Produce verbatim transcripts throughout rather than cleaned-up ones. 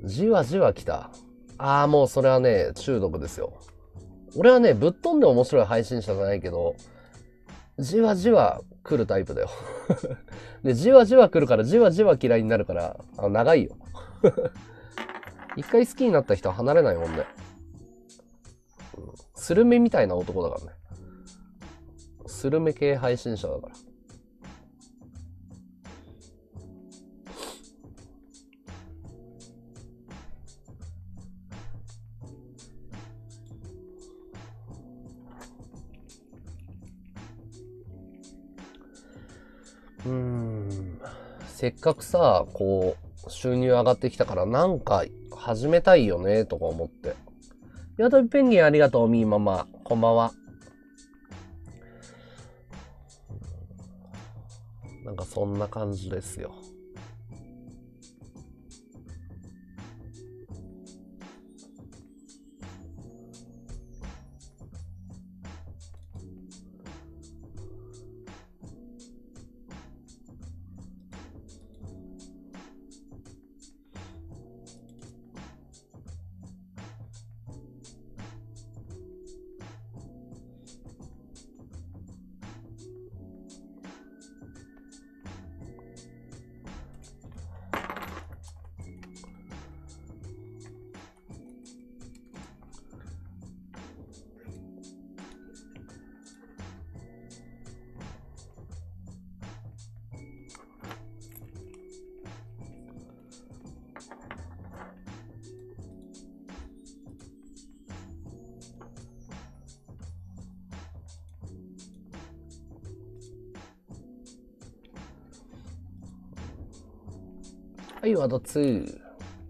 じわじわ来た。ああ、もうそれはね、中毒ですよ。俺はね、ぶっ飛んで面白い配信者じゃないけど、じわじわ来るタイプだよ。で、じわじわ来るからじわじわ嫌いになるから、あ長いよ。一回好きになった人は離れないもんね。うん、スルメみたいな男だからね。スルメ系配信者だから。うーん。せっかくさ、こう、収入上がってきたからなんか始めたいよね、とか思って。やとびペンギンありがとう、みーママ。こんばんは。なんかそんな感じですよ。はい、ワードツー。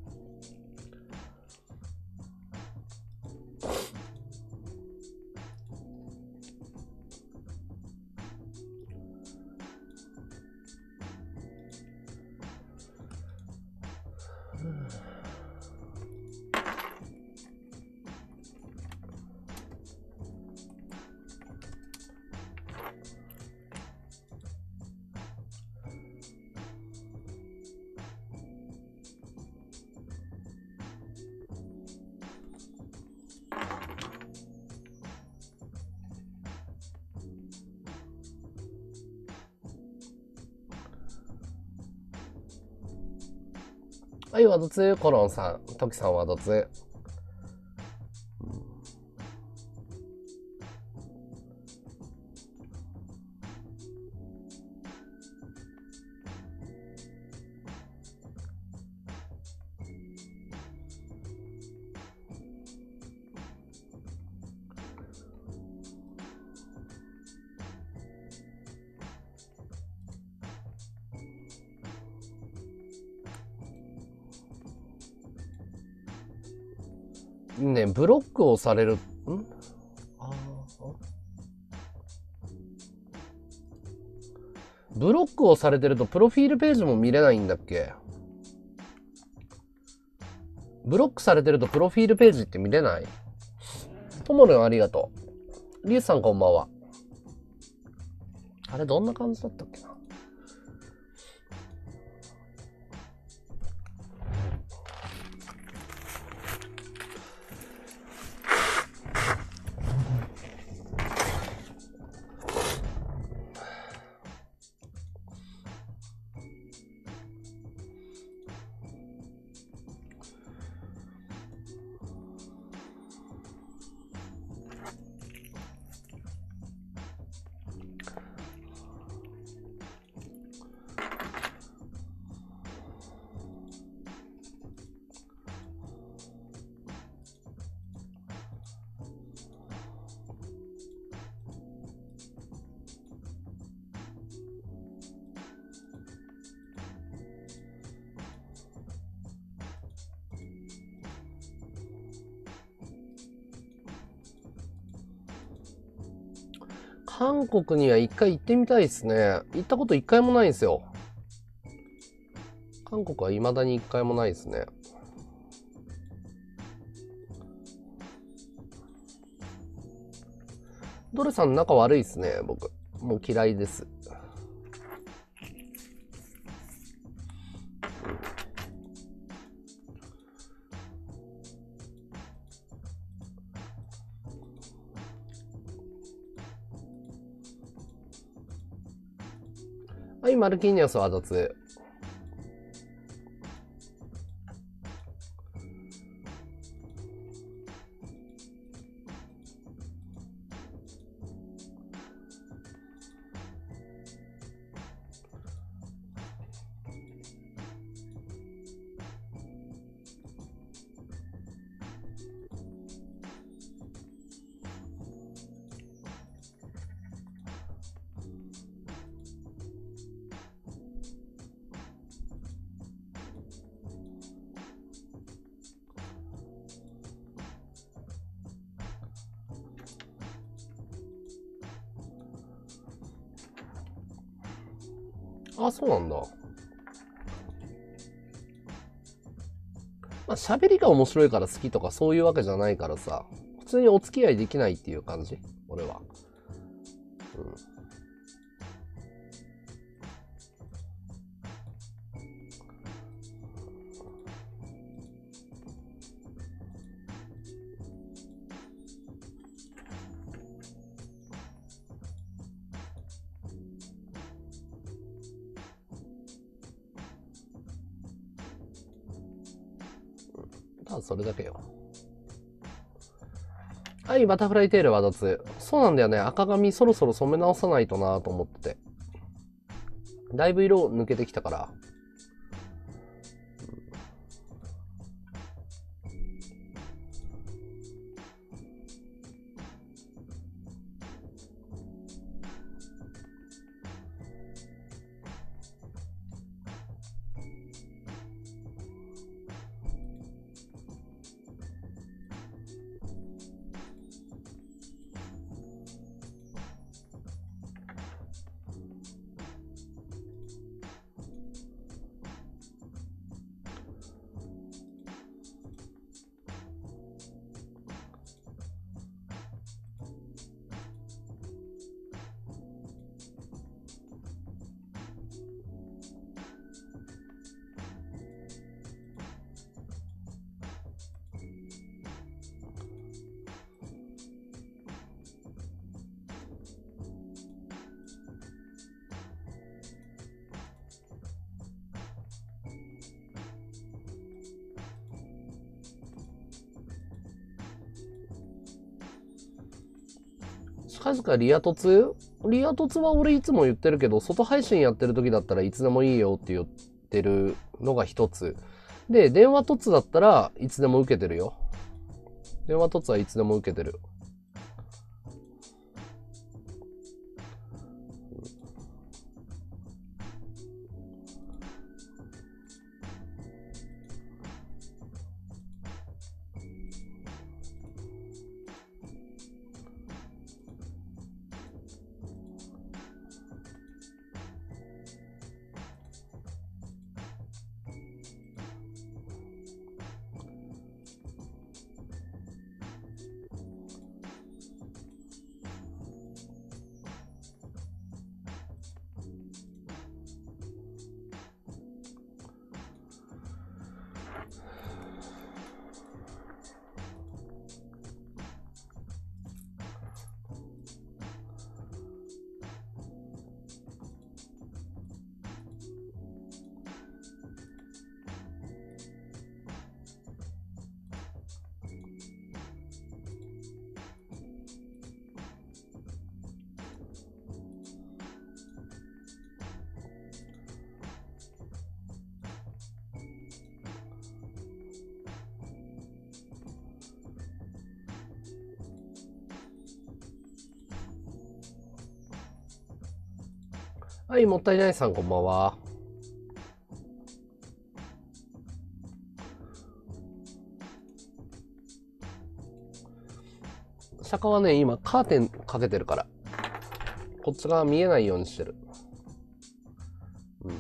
はい、ワードツー、コロンさん。トキさんワードツー。ね、ブロックをされる、んあブロックをされてるとプロフィールページも見れないんだっけ？ブロックされてるとプロフィールページって見れない？ともるんありがとう。リュウさんこんばんは。あれどんな感じだったっけな。韓国には一回行ってみたいですね。行ったこと一回もないんですよ。韓国は未だに一回もないですね。ドルさん仲悪いですね、僕。もう嫌いです。 はい、マルキーニャスは脱。あ、そうなんだ。まあ、喋りが面白いから好きとかそういうわけじゃないからさ、普通にお付き合いできないっていう感じ俺は。うん。ただそれだけよ。はい、バタフライテールは脱。そうなんだよね。赤髪そろそろ染め直さないとなと思ってて。だいぶ色抜けてきたから。近々リア凸リア凸は俺いつも言ってるけど、外配信やってる時だったらいつでもいいよって言ってるのが一つ。で、電話凸だったらいつでも受けてるよ。電話凸はいつでも受けてる。はい、もったいないさんこんばんは。釈迦はね、今カーテンかけてるから。こっち側見えないようにしてる。うん。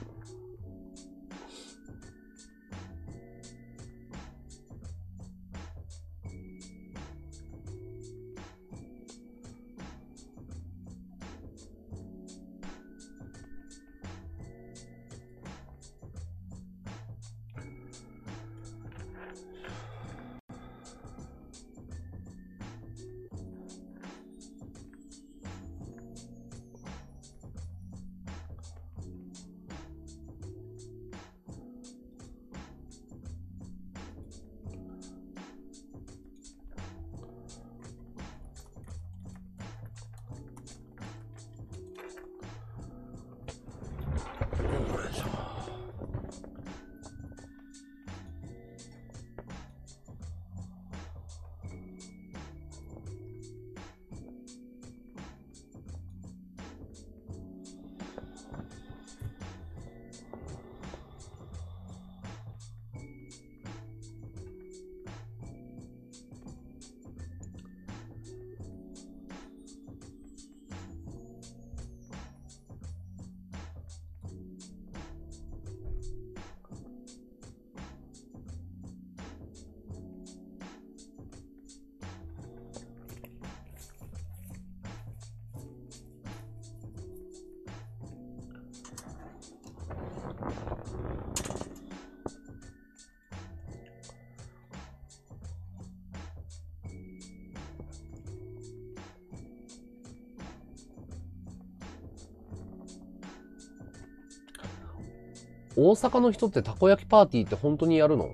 大阪の人ってたこ焼きパーティーって本当にやるの？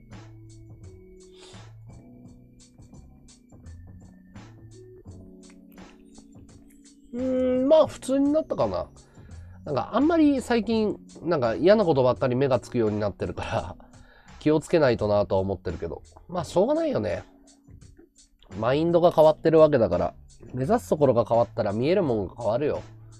うーん、まあ普通になったかな。なんかあんまり最近、なんか嫌なことばっかり目がつくようになってるから、気をつけないとなとは思ってるけど。まあしょうがないよね。マインドが変わってるわけだから、目指すところが変わったら見えるもんが変わるよ。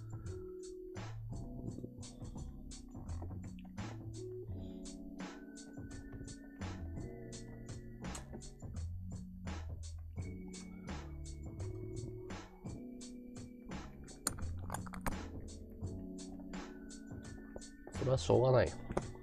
それはしょうがないよ。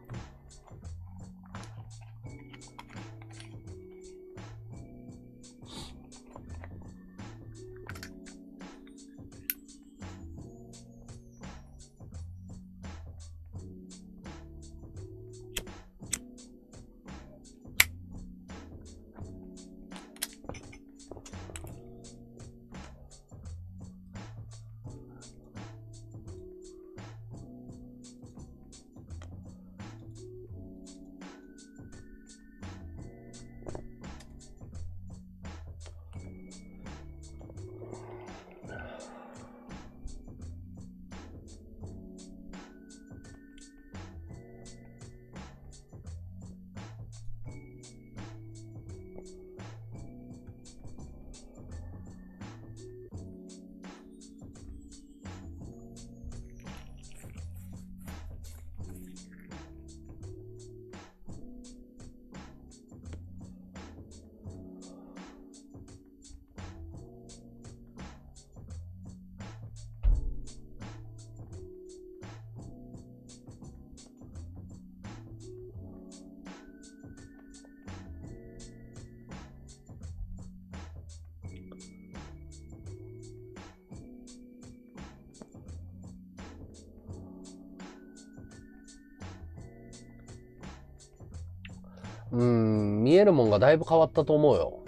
うーん、見えるもんがだいぶ変わったと思うよ。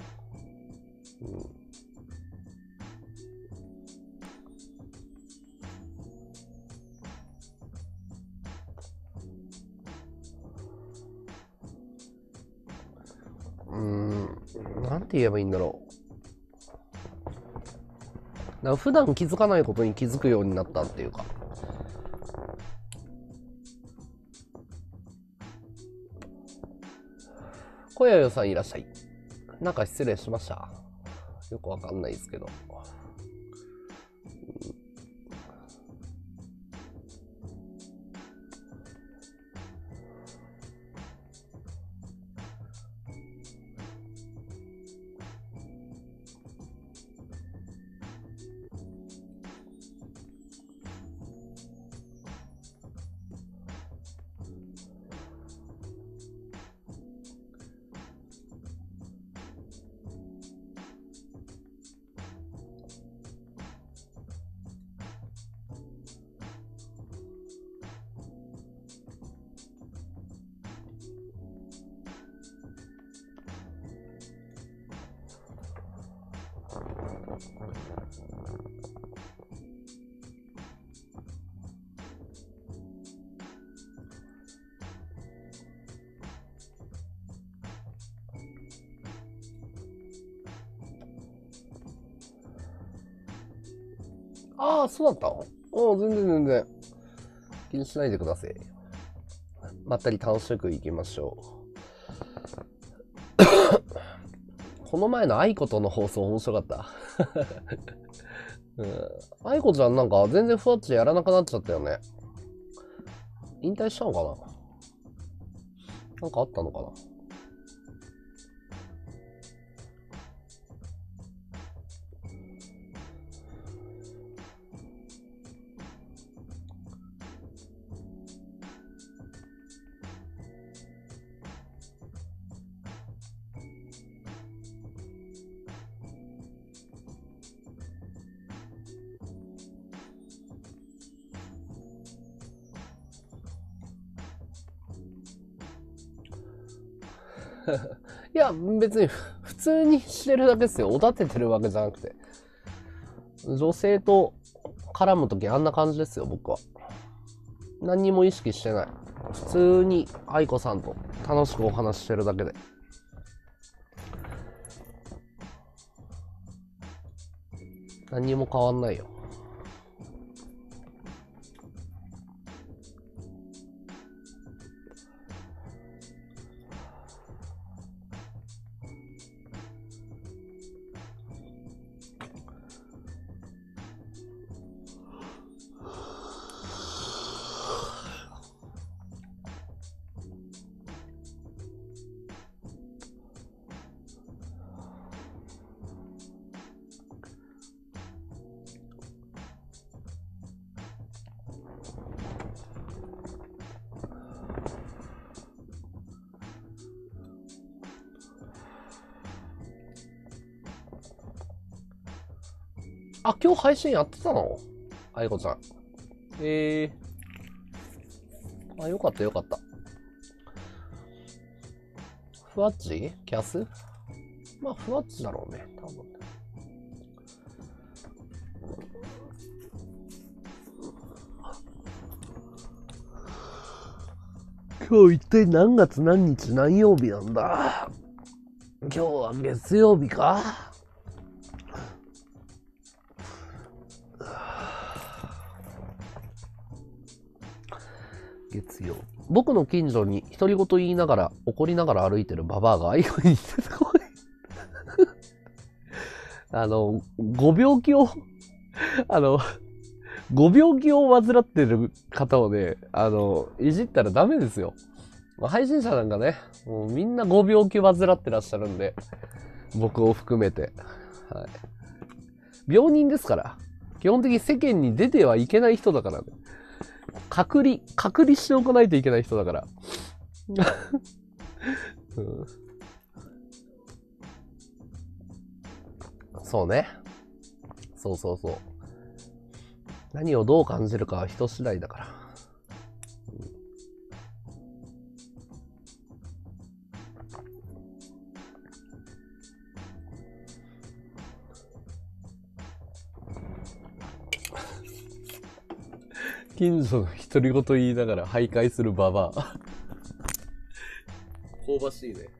うん、うーん、なんて言えばいいんだろう。なんか普段気づかないことに気づくようになったっていうか。小谷さんいらっしゃい。なんか失礼しました。よくわかんないですけど。ああ、そうだったの？ああ、全然全然。気にしないでください。まったり楽しくいきましょう。この前の愛子との放送面白かった。うん。愛子ちゃんなんか全然ふわっちやらなくなっちゃったよね。引退したのかな？なんかあったのかな？いや、別に普通にしてるだけですよ。おだててるわけじゃなくて。女性と絡むときあんな感じですよ、僕は。何にも意識してない。 普通に愛子さんと楽しくお話ししてるだけで。何にも変わんないよ。あ、今日配信やってたの？あいこちゃん。ええー。あ、よかったよかった。ふわっち？キャス？まあ、ふわっちだろうね、多分。今日一体何月何日何曜日なんだ？今日は月曜日か？月曜。僕の近所に独り言言いながら怒りながら歩いてるババアがアイコに似てた。あのご病気をあのご病気を患ってる方をね、あのいじったらダメですよ。配信者なんかね、もうみんなご病気患ってらっしゃるんで、僕を含めて、はい、病人ですから。基本的に世間に出てはいけない人だからね。隔離、隔離しておかないといけない人だから。うん、そうね。そうそうそう。何をどう感じるかは人次第だから。近所の独り言言いながら徘徊するババア。香ばしいね。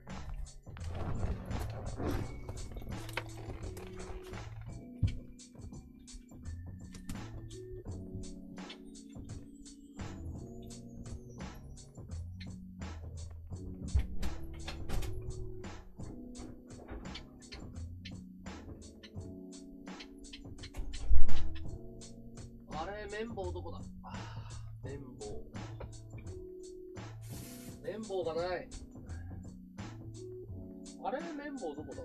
あれ、綿棒どこだ？綿棒。綿棒がない。あれ、綿棒どこだ？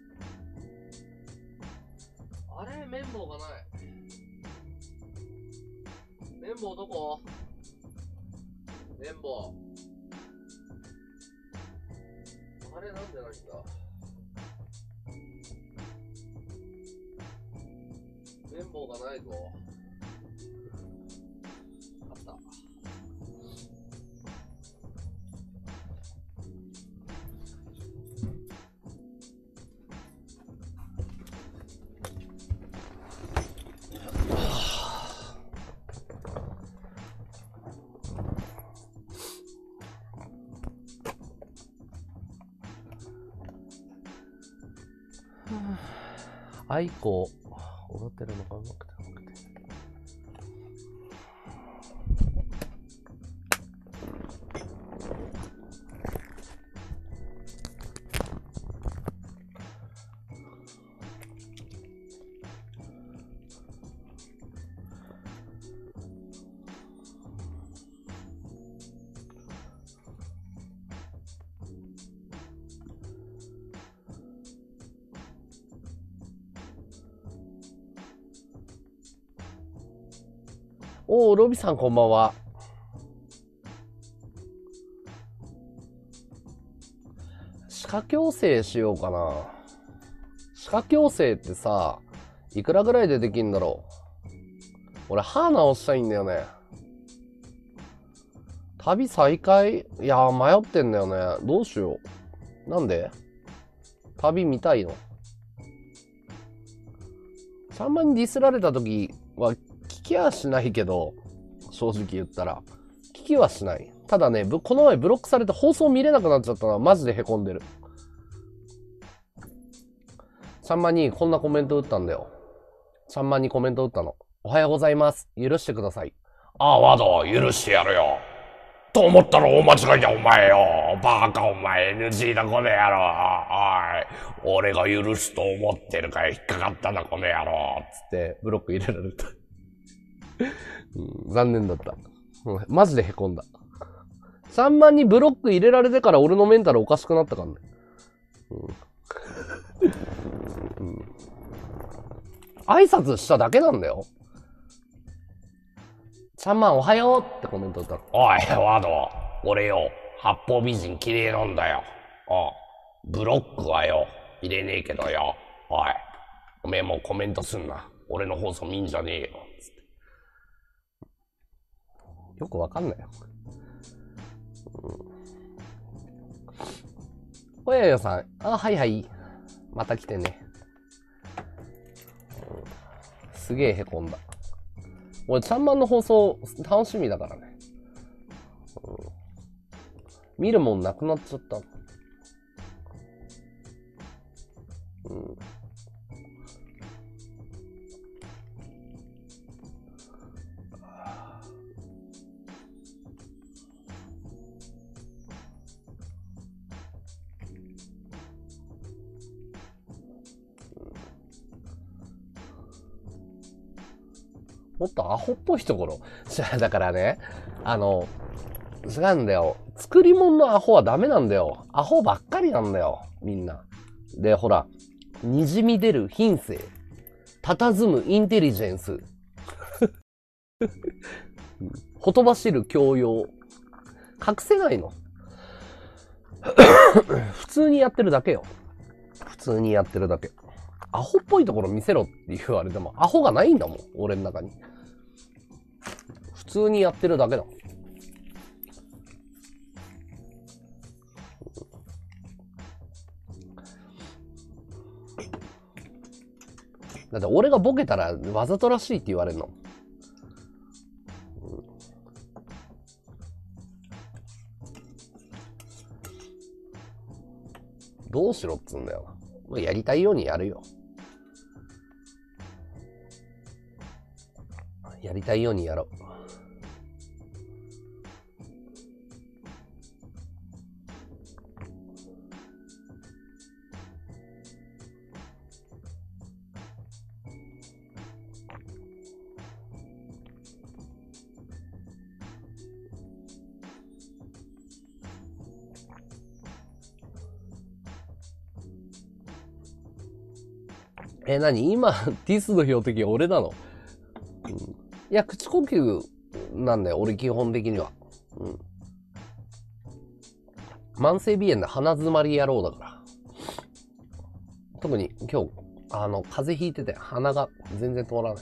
あれ、綿棒がない。綿棒どこ？綿棒。あれ、なんでないんだ？綿棒がないぞ。あった。アイコ踊ってるのかうまくてうまくて。おー、ロビさんこんばんは。歯科矯正しようかな。歯科矯正ってさ、いくらぐらいでできんだろう。俺歯直したいんだよね。旅再開？いやー迷ってんだよね。どうしよう。なんで？旅見たいの？さんまんにディスられた時は聞きはしないけど、正直言ったら聞きはしない。 ただね、この前ブロックされて放送見れなくなっちゃったのはマジで凹んでる。ちゃんまにこんなコメント打ったんだよ。ちゃんまにコメント打ったの。おはようございます。許してください。 ああ、ワド、許してやるよ。と思ったら大間違いだ、お前よ。バカ、お前、エヌジー だ、この野郎。おい。俺が許すと思ってるから引っかかったな、この野郎。 つって、ブロック入れられた。うん、残念だった。うん、マジで凹んだ。さんまんにブロック入れられてから俺のメンタルおかしくなったからね。うんうん、挨拶しただけなんだよ。ちゃんまんおはようってコメント打ったの。 おい、ワド、俺よ、八方美人綺麗なんだよ。おブロックはよ、入れねえけどよ。おい、おめえもうコメントすんな。俺の放送見んじゃねえよ。つってよくわかんないよ。おやよさん、あ、はいはい。また来てね。うん、すげえへこんだ。俺、ちゃんまんの放送楽しみだからね。うん、見るもんなくなっちゃった。うん。もっとアホっぽいところ。だからね、あの、違うんだよ。作り物のアホはダメなんだよ。アホばっかりなんだよ。みんな。で、ほら、滲み出る品性。佇むインテリジェンス。ほとばしる教養。隠せないの。普通にやってるだけよ。普通にやってるだけ。アホっぽいところ見せろって言われても、アホがないんだもん。俺の中に。普通にやってるだけだ。だって俺がボケたらわざとらしいって言われるの。どうしろっつうんだよ。もうやりたいようにやるよ。やりたいようにやろう。え、なに今、ディスの標的は俺なの？うん、いや、口呼吸なんだよ、俺基本的には。うん。慢性鼻炎で鼻詰まり野郎だから。特に今日、あの、風邪ひいてて鼻が全然通らない。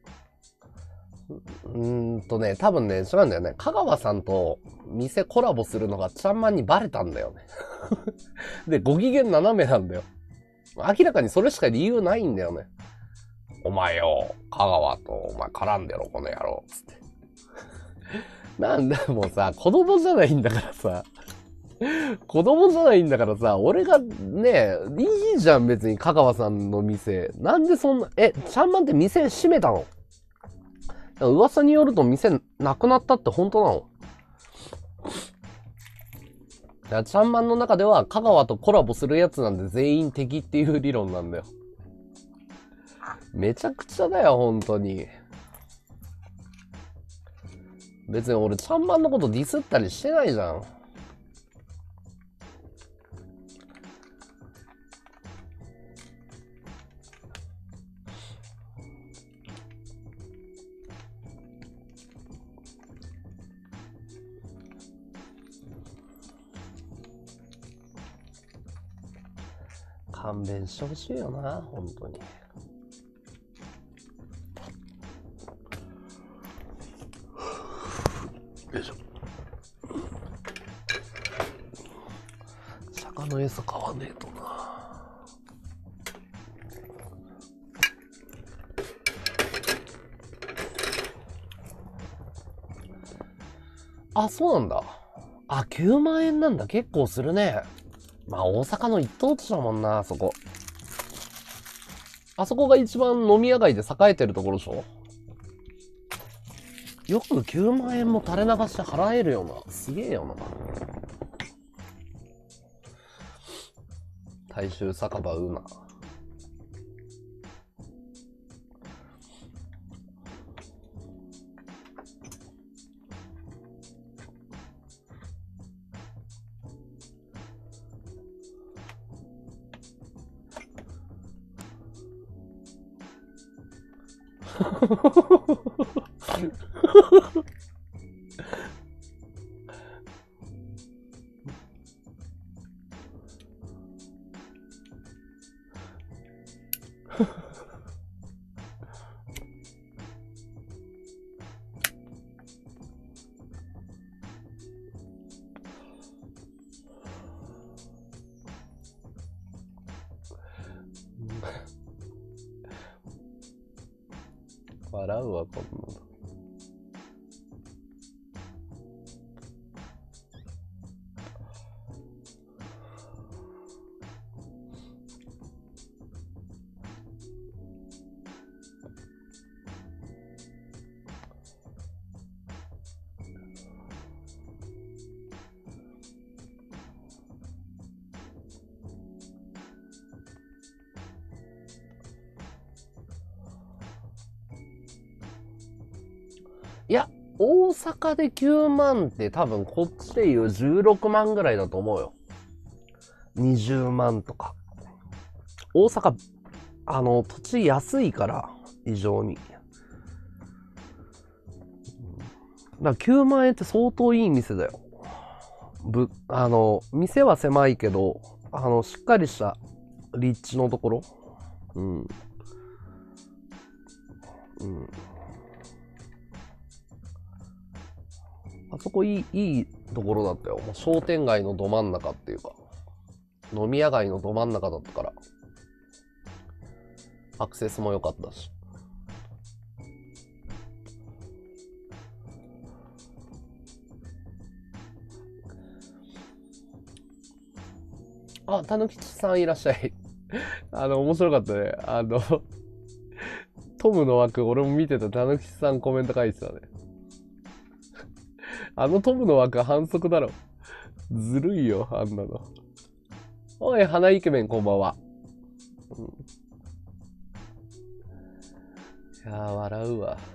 うーんとね、多分ね、違うんだよね。香川さんと店コラボするのがちゃんまんにバレたんだよね。で、ご機嫌斜めなんだよ。明らかにそれしか理由ないんだよね。 お前よ、香川とお前絡んでろ、この野郎。つって。 なんだ、もうさ、子供じゃないんだからさ。子供じゃないんだからさ、俺がね、いいじゃん、別に香川さんの店。なんでそんな、え、ちゃんまんって店閉めたの？噂によると店なくなったって本当なの？だからちゃんまんの中では香川とコラボするやつなんで全員敵っていう理論なんだよ。めちゃくちゃだよ、本当に。別に俺ちゃんまんのことディスったりしてないじゃん。勘弁してほしいよな、本当に。よいしょ。坂の餌買わねえとな。あ、そうなんだ。 あ、きゅうまん円なんだ。結構するね。まあ、大阪の一等地だもんな、あそこ。あそこが一番飲み屋街で栄えてるところでしょ。よくきゅうまん円も垂れ流して払えるよな。すげえよな。大衆酒場うな。笑うわ、こんなの。いや、大阪できゅうまんって多分こっちでいうじゅうろくまんぐらいだと思うよ。にじゅうまんとか。大阪、あの、土地安いから、異常に。だからきゅうまん円って相当いい店だよ。ぶ、あの、店は狭いけど、あの、しっかりした立地のところ。うん。うん。あそこいい、いいところだったよ。もう商店街のど真ん中っていうか、飲み屋街のど真ん中だったから、アクセスも良かったし。あ、たぬきちさんいらっしゃい。あの、面白かったね。あの、トムの枠、俺も見てた。たぬきちさんコメント書いてたね。あのトムの枠反則だろ。ずるいよ、あんなの。おい、花イケメンこんばんは。うん、いやー、笑うわ。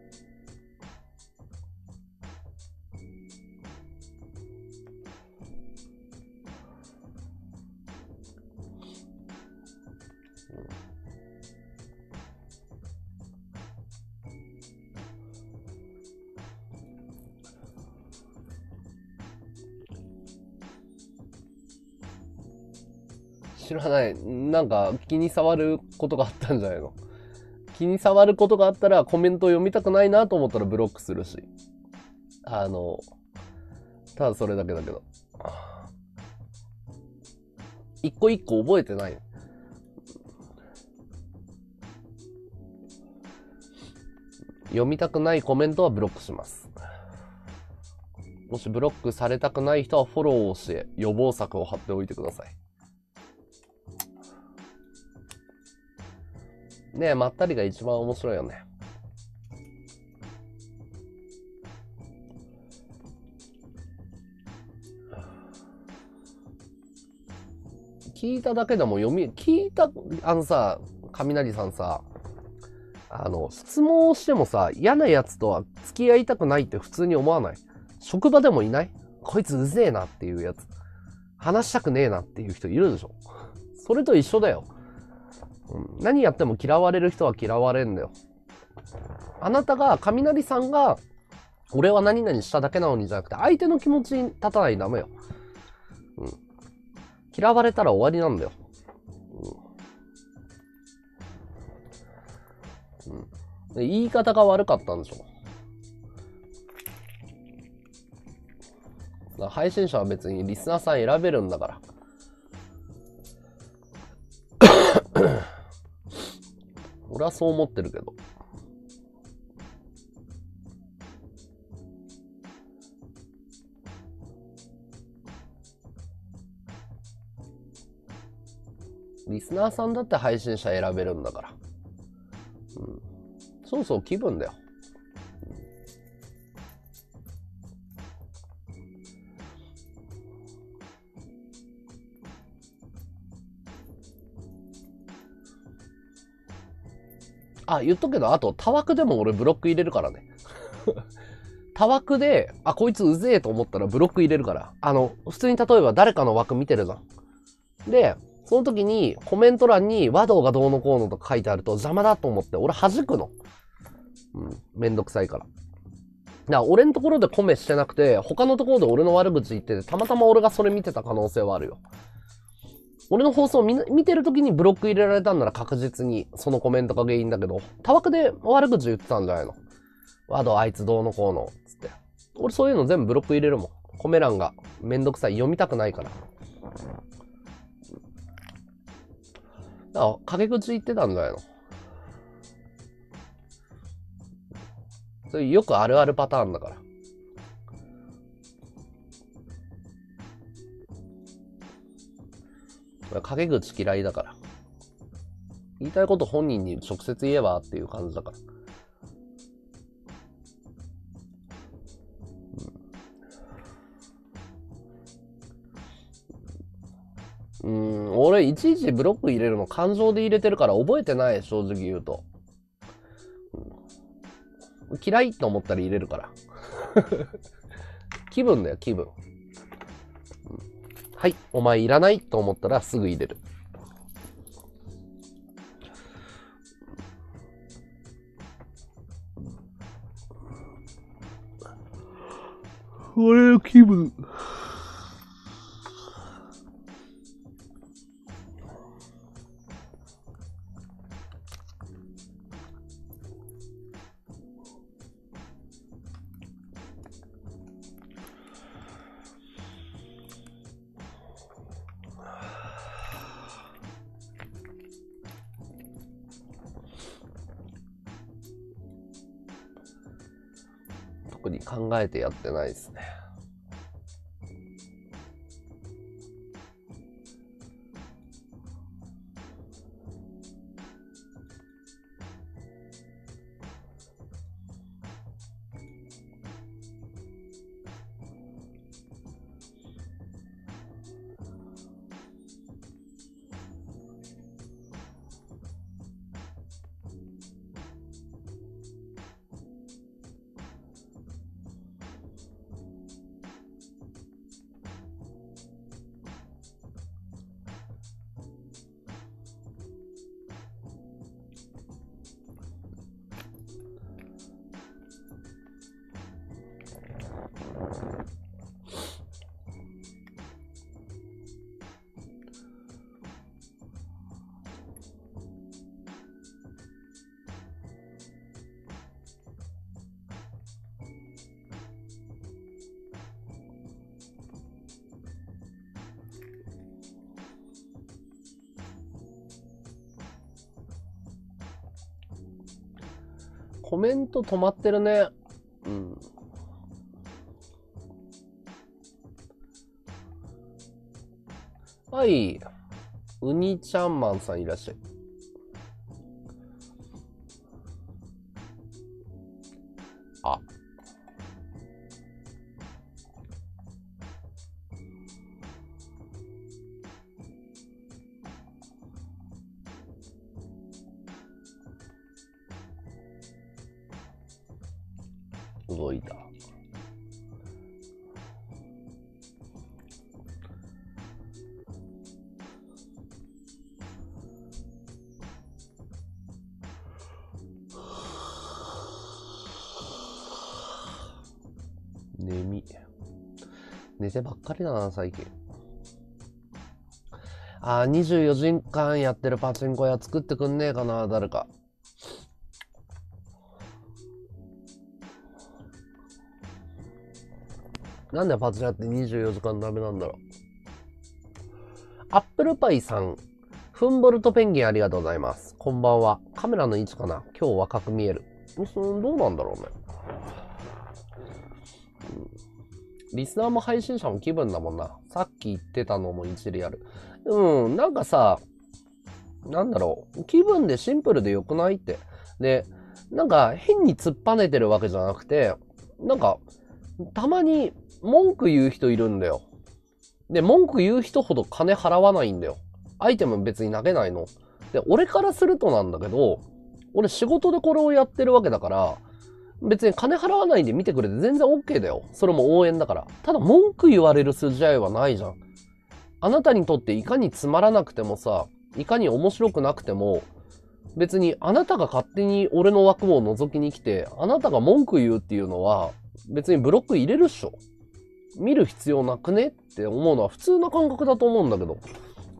知らない。なんか気に障ることがあったんじゃないの？気に障ることがあったらコメント読みたくないなと思ったらブロックするし。あの、ただそれだけだけど。一個一個覚えてない。読みたくないコメントはブロックします。もしブロックされたくない人はフォローをして予防策を貼っておいてください。ねえ、まったりが一番面白いよね。聞いただけでも読み、聞いた、あのさ、雷さんさ、あの、質問をしてもさ、嫌なやつとは付き合いたくないって普通に思わない？職場でもいない？こいつうぜえなっていうやつ。話したくねえなっていう人いるでしょ？それと一緒だよ。うん、何やっても嫌われる人は嫌われんだよ。あなたが、雷さんが、俺は何々しただけなのにじゃなくて、相手の気持ちに立たないとダメよ。うん。嫌われたら終わりなんだよ。うん。うん、言い方が悪かったんでしょ。配信者は別にリスナーさん選べるんだから。俺はそう思ってるけど。 リスナーさんだって配信者選べるんだから。うん。そうそう、気分だよ。あ、言っとくけど、あと、タワクでも俺ブロック入れるからね。タワクで、あ、こいつうぜえと思ったらブロック入れるから。あの、普通に例えば誰かの枠見てるじゃん。で、その時にコメント欄に和道がどうのこうのとか書いてあると邪魔だと思って俺弾くの。うん。めんどくさいから。だから俺のところでコメしてなくて、他のところで俺の悪口言ってて、たまたま俺がそれ見てた可能性はあるよ。俺の放送を 見, 見てる時にブロック入れられたんなら確実にそのコメントが原因だけど、タワクで悪口言ってたんじゃないの？ワドあいつどうのこうの、つって。俺そういうの全部ブロック入れるもん。コメ欄がめんどくさい。読みたくないから。だから、陰口言ってたんじゃないの？それよくあるあるパターンだから。陰口嫌いだから。言いたいこと本人に直接言えばっていう感じだから。うん、俺いちいちブロック入れるの感情で入れてるから覚えてない、正直言うと。うん、嫌いと思ったら入れるから。気分だよ、気分。うん、はい、お前いらないと思ったらすぐ入れる。俺の気分。特に考えてやってないですね。コメント止まってるね。うん。はい。ウニちゃんマンさんいらっしゃい。あ。動いた。眠い。寝てばっかりだな、最近。あー、にじゅうよじかんやってるパチンコ屋作ってくんねえかな、誰か。なんでパチンコ屋ってにじゅうよじかんダメなんだろう。アップルパイさん、フンボルトペンギンありがとうございます。こんばんは。カメラの位置かな？今日若く見える。うん、どうなんだろうね。リスナーも配信者も気分だもんな。さっき言ってたのも一理ある。うん、なんかさ、 なんだろう、気分でシンプルで良くないって。で、なんか変に突っぱねてるわけじゃなくて、なんか、たまに文句言う人いるんだよ。で、文句言う人ほど金払わないんだよ。アイテム別に投げないの。で、俺からするとなんだけど、俺仕事でこれをやってるわけだから、別に金払わないで見てくれて全然 OK だよ。それも応援だから。ただ文句言われる筋合いはないじゃん。あなたにとっていかにつまらなくてもさ、いかに面白くなくても、別にあなたが勝手に俺の枠を覗きに来て、あなたが文句言うっていうのは、別にブロック入れるっしょ。見る必要なくねって思うのは普通な感覚だと思うんだけど。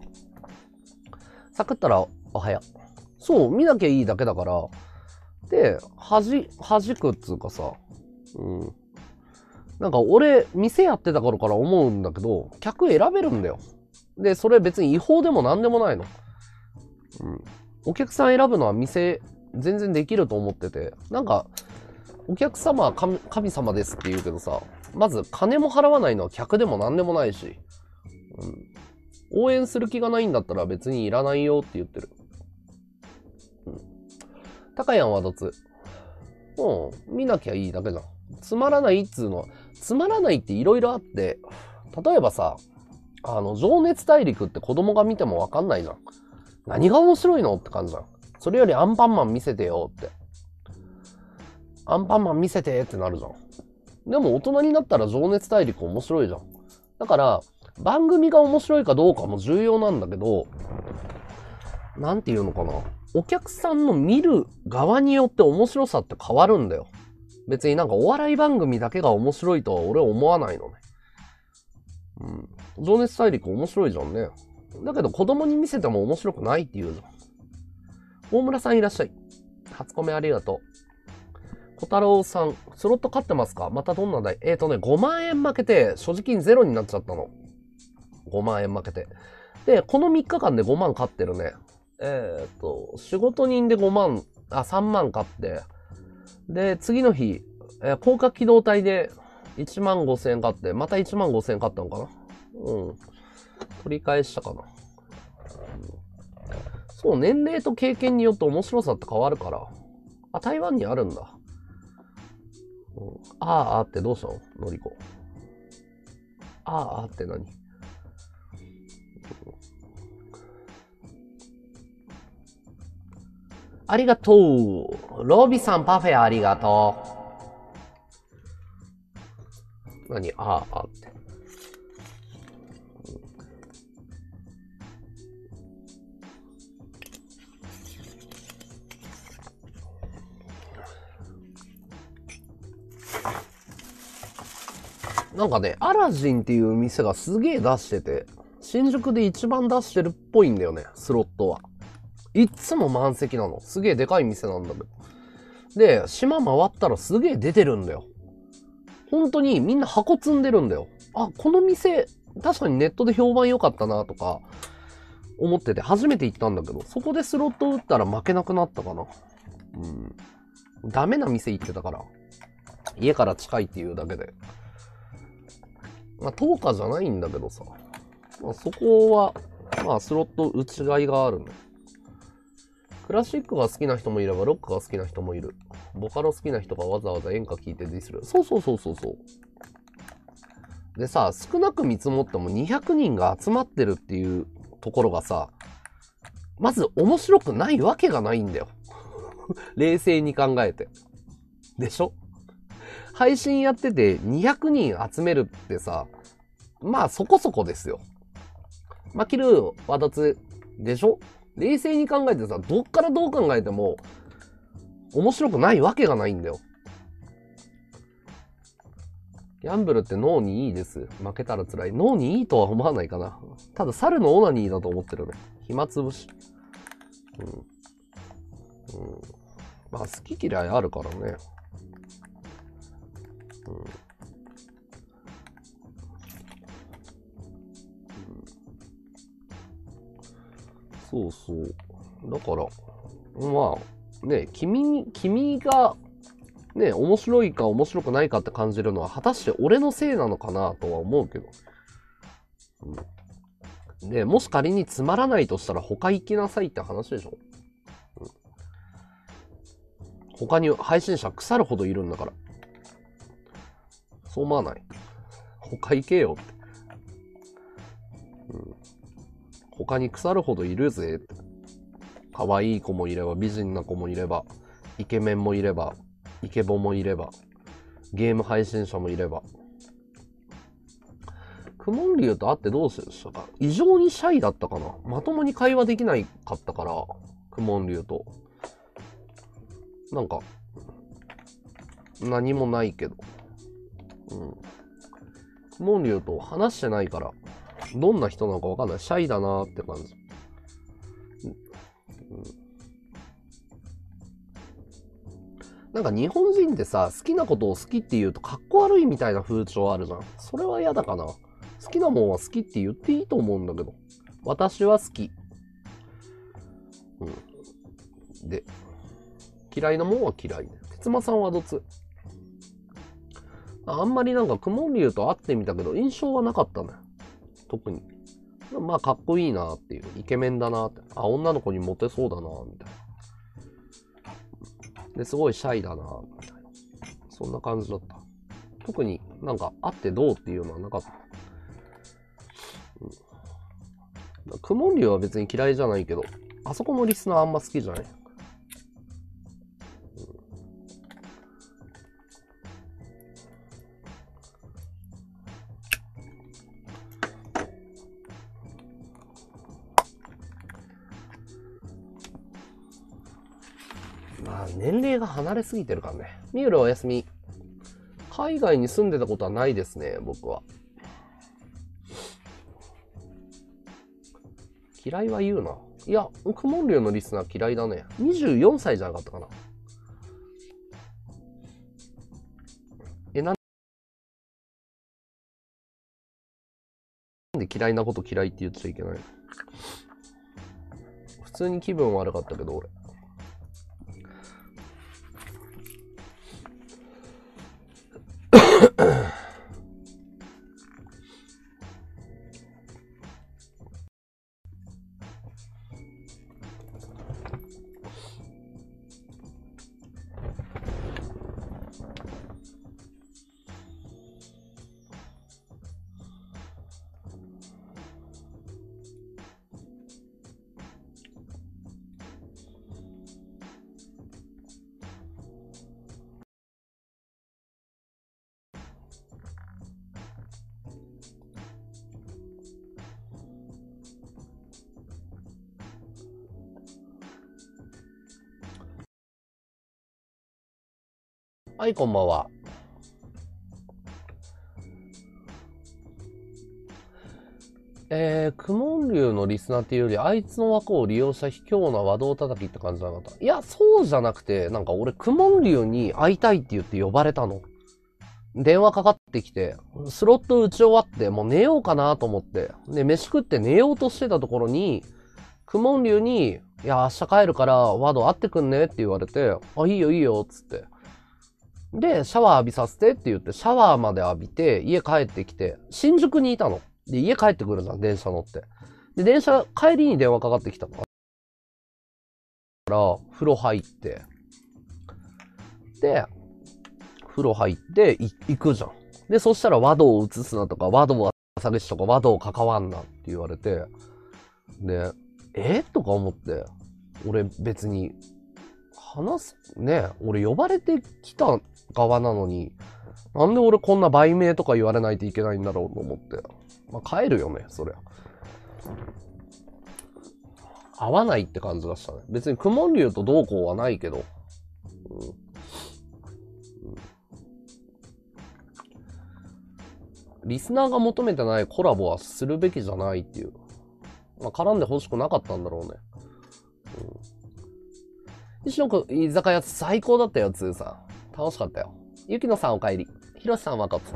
サクったら、おはよう。そう、見なきゃいいだけだから。で、はじ、はじくっつうかさ。うん。なんか俺、店やってた頃から思うんだけど、客選べるんだよ。で、それ別に違法でも何でもないの。うん。お客さん選ぶのは店、全然できると思ってて。なんか、お客様は神、神様ですって言うけどさ、まず金も払わないのは客でも何でもないし、うん、応援する気がないんだったら別にいらないよって言ってる。うん。高やんはどつ。うん、見なきゃいいだけじゃん。つまらないっつうのは、つまらないっていろいろあって、例えばさ、あの、情熱大陸って子供が見てもわかんないじゃん。何が面白いのって感じじゃん。それよりアンパンマン見せてよって。アンパンマン見せてってなるじゃん。でも大人になったら情熱大陸面白いじゃん。だから、番組が面白いかどうかも重要なんだけど、なんていうのかな。お客さんの見る側によって面白さって変わるんだよ。別になんかお笑い番組だけが面白いとは俺は思わないのね。うん。情熱大陸面白いじゃんね。だけど子供に見せても面白くないって言うじゃん。大村さんいらっしゃい。初コメありがとう。小太郎さん、スロット勝ってますか？またどんな台？えーとね、ごまんえん負けて、所持金ゼロになっちゃったの。ごまんえん負けて。で、このみっかかんでごまん勝ってるね。えーと、仕事人でごまん、あ、さんまん勝って。で、次の日、えー、広角機動隊でいちまんごせんえん勝って、またいちまんごせんえん勝ったのかな？うん。取り返したかな。そう、年齢と経験によって面白さって変わるから。あ、台湾にあるんだ。うん、あーあーってどうしたの？のりこ。あーあーって何？ありがとう。ロビさんパフェありがとう。何？あーあーって。なんかね、アラジンっていう店がすげえ出してて、新宿で一番出してるっぽいんだよね、スロットは。いっつも満席なの。すげえでかい店なんだけど。で、島回ったらすげえ出てるんだよ。本当にみんな箱積んでるんだよ。あ、この店、確かにネットで評判良かったなとか、思ってて初めて行ったんだけど、そこでスロット打ったら負けなくなったかな。うん。ダメな店行ってたから。家から近いっていうだけで。まあ、とおかじゃないんだけどさ。まあ、そこは、まあ、スロット打ちがいがあるの。クラシックが好きな人もいれば、ロックが好きな人もいる。ボカロ好きな人がわざわざ演歌聴いてディスる。そうそうそうそうそう。でさ、少なく見積もってもにひゃくにんが集まってるっていうところがさ、まず面白くないわけがないんだよ。冷静に考えて。でしょ？配信やっててにひゃくにん集めるってさ、まあそこそこですよ。まあ、キル、ワダツでしょ？冷静に考えてさ、どっからどう考えても面白くないわけがないんだよ。ギャンブルって脳にいいです。負けたら辛い。脳にいいとは思わないかな。ただ猿のオナニーだと思ってるね。暇つぶし。うん。うん。まあ好き嫌いあるからね。うん。そうそう。だから、まあ、ね、君に、君が、ね、面白いか面白くないかって感じるのは、果たして俺のせいなのかなとは思うけど。うん、 で、もし仮につまらないとしたら他行きなさいって話でしょ。うん、他に配信者腐るほどいるんだから。そう思わない？他行けよって。うん、他に腐るほどいるぜって。可愛い子もいれば、美人な子もいれば、イケメンもいれば、イケボもいれば、ゲーム配信者もいれば。クモンリュウと会ってどうでしたか？異常にシャイだったかな。まともに会話できないかったから、クモンリュウと。なんか、何もないけど。うん。クモンリュウと話してないから、どんな人なのかわかんない。シャイだなーって感じ。うん、なんか日本人ってさ、好きなことを好きって言うとかっこ悪いみたいな風潮あるじゃん。それは嫌だかな。好きなもんは好きって言っていいと思うんだけど。私は好き。うん。で、嫌いなもんは嫌い。鉄馬さんはどつ？あんまりなんかクモンリュウと会ってみたけど、印象はなかったね。特に。まあ、かっこいいなっていう。イケメンだなって。あ、女の子にモテそうだなみたいな。で、すごいシャイだなみたいな。そんな感じだった。特になんか会ってどうっていうのはなかった。うん、クモンリュウは別に嫌いじゃないけど、あそこのリスナーあんま好きじゃない。まあ、年齢が離れすぎてるからね。ミュールおやすみ。海外に住んでたことはないですね、僕は。嫌いは言うな。いや、クモンリュウのリスナー嫌いだね。にじゅうよんさいじゃなかったかな。え、なんで嫌いなこと嫌いって言っちゃいけないの？普通に気分悪かったけど、俺。はい、こんばんは。えー、クモンリュウのリスナーっていうより、あいつの枠を利用した卑怯な和道叩きって感じじゃなかった。いや、そうじゃなくて、なんか俺、クモンリュウに会いたいって言って呼ばれたの。電話かかってきて、スロット打ち終わって、もう寝ようかなと思って。で、飯食って寝ようとしてたところに、クモンリュウに、いや、明日帰るから、ワド会ってくんねって言われて、あ、いいよいいよ、つって。で、シャワー浴びさせてって言って、シャワーまで浴びて、家帰ってきて、新宿にいたの。で、家帰ってくるじゃん、電車乗って。で、電車、帰りに電話かかってきたから、風呂入って、で、風呂入って、行くじゃん。で、そしたら和道を移すなとか、和道は朝口とか、和道関わんなって言われて、で、えとか思って、俺別に、話す、ね、俺呼ばれてきた側なのに、なんで俺こんな売名とか言われないといけないんだろうと思って。まあ、帰るよね、そりゃ。合わないって感じがしたね。別にクモンリュウとどうこうはないけど。うんうん、リスナーが求めてないコラボはするべきじゃないっていう。まあ、絡んで欲しくなかったんだろうね。うん、西野くん、居酒屋最高だったよ、つーさん。楽しかったよ。ゆきのさんお帰り。ひろしさんわかった。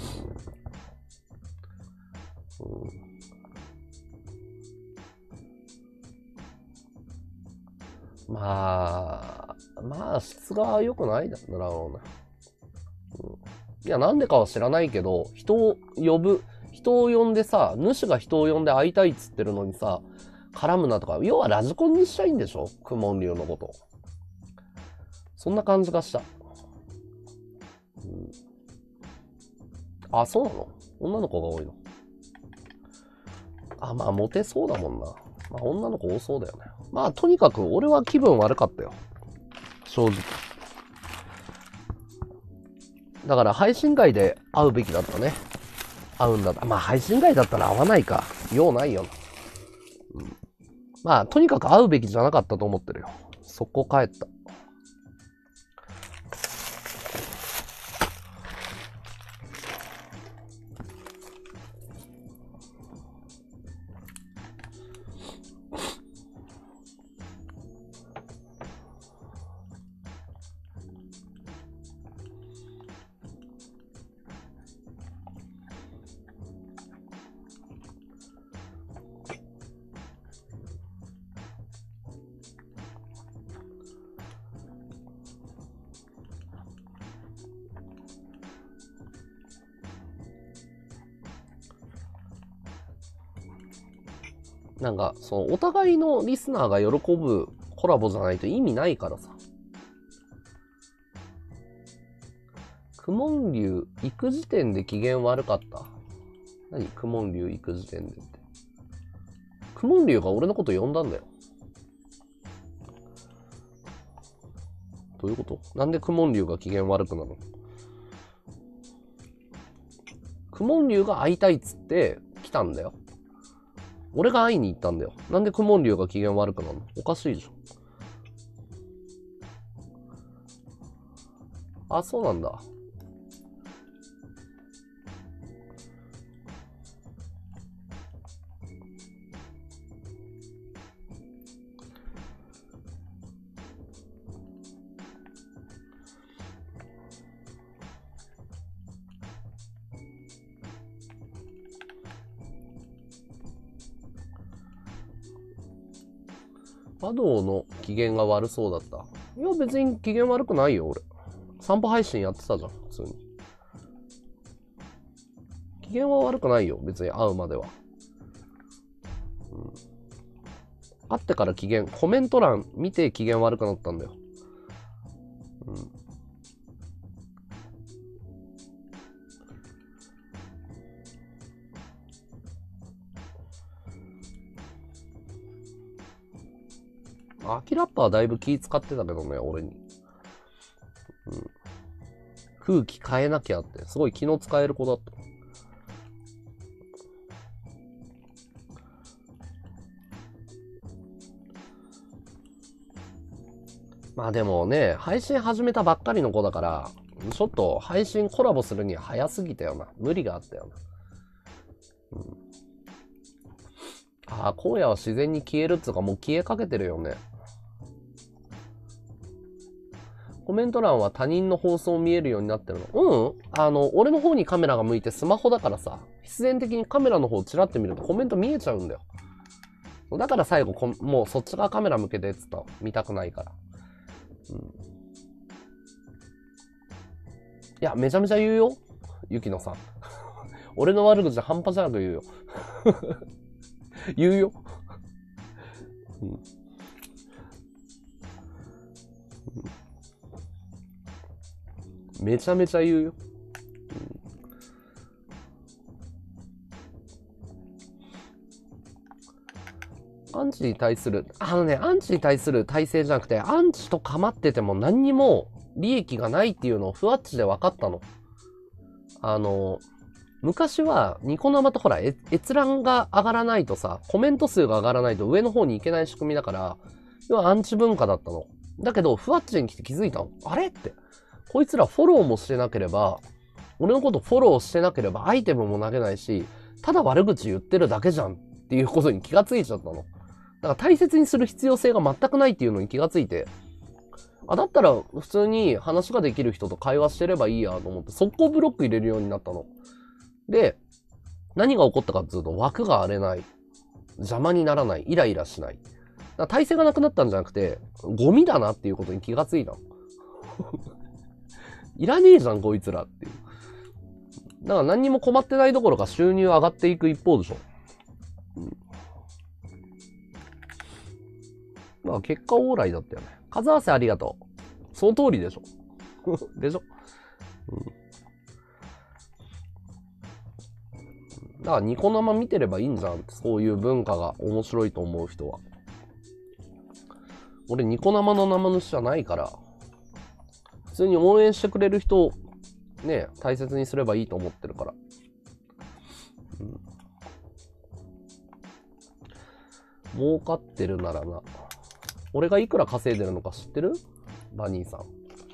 うん、まあ、まあ、質が良くないんだろうね。うん、いや、なんでかは知らないけど、人を呼ぶ、 人を呼んでさ、主が人を呼んで会いたいっつってるのにさ、絡むなとか、要はラジコンにしちゃいいんでしょ、クモン流のこと。そんな感じがした。うん、あ、そうなの？女の子が多いの？あ、まあ、モテそうだもんな。まあ、女の子多そうだよね。まあ、とにかく俺は気分悪かったよ。正直。だから配信外で会うべきだったね。会うんだ。まあ配信外だったら会わないか。用ないよな。うん、まあとにかく会うべきじゃなかったと思ってるよ。速攻帰った。なんか、その、お互いのリスナーが喜ぶコラボじゃないと意味ないからさ。クモン流行く時点で機嫌悪かった。何？クモン流行く時点でって。クモン流が俺のこと呼んだんだよ。どういうこと？なんでクモン流が機嫌悪くなるの？クモン流が会いたいっつって来たんだよ。俺が会いに行ったんだよ。なんでクモン流が機嫌悪くなるの？おかしいじゃん。あ、そうなんだ。バドウの機嫌が悪そうだった。いや、別に機嫌悪くないよ、俺。散歩配信やってたじゃん、普通に。機嫌は悪くないよ、別に会うまでは。うん、会ってから機嫌、コメント欄見て機嫌悪くなったんだよ。うん。アキラッパはだいぶ気使ってたけどね、俺に。うん、空気変えなきゃって、すごい気の使える子だった。まあでもね、配信始めたばっかりの子だから、ちょっと配信コラボするには早すぎたよな。無理があったよな。うん、ああ、荒野は自然に消えるっつうか、もう消えかけてるよね。コメント欄は他人の放送を見えるようになってるの？うん。あの、俺の方にカメラが向いてスマホだからさ、必然的にカメラの方をチラって見るとコメント見えちゃうんだよ。だから最後こ、もうそっちがカメラ向けてっつったの。見たくないから。うん。いや、めちゃめちゃ言うよ。ゆきのさん。俺の悪口半端じゃなく言うよ。言うよ。うん。めちゃめちゃ言うよ。うん、アンチに対する、あのね、アンチに対する体制じゃなくて、アンチと構ってても何にも利益がないっていうのをふわっちで分かったの。あの、昔はニコ生とほら、閲覧が上がらないとさ、コメント数が上がらないと上の方に行けない仕組みだから、要はアンチ文化だったの。だけど、ふわっちに来て気づいたの。あれって。こいつらフォローもしてなければ、俺のことフォローしてなければアイテムも投げないし、ただ悪口言ってるだけじゃんっていうことに気がついちゃったの。だから大切にする必要性が全くないっていうのに気がついて、あ、だったら普通に話ができる人と会話してればいいやと思って速攻ブロック入れるようになったの。で、何が起こったかっていうと枠が荒れない。邪魔にならない。イライラしない。だから体制がなくなったんじゃなくて、ゴミだなっていうことに気がついたの。いらねえじゃん、こいつらっていう。 だから何にも困ってないどころか収入上がっていく一方でしょ。うん。だから結果オーライだったよね。数合わせありがとう。その通りでしょ。でしょ。うん。だからニコ生見てればいいんじゃん。そういう文化が面白いと思う人は。俺ニコ生の生主じゃないから、普通に応援してくれる人をね、大切にすればいいと思ってるから。うん、儲かってるならな。俺がいくら稼いでるのか知ってる？バニーさん。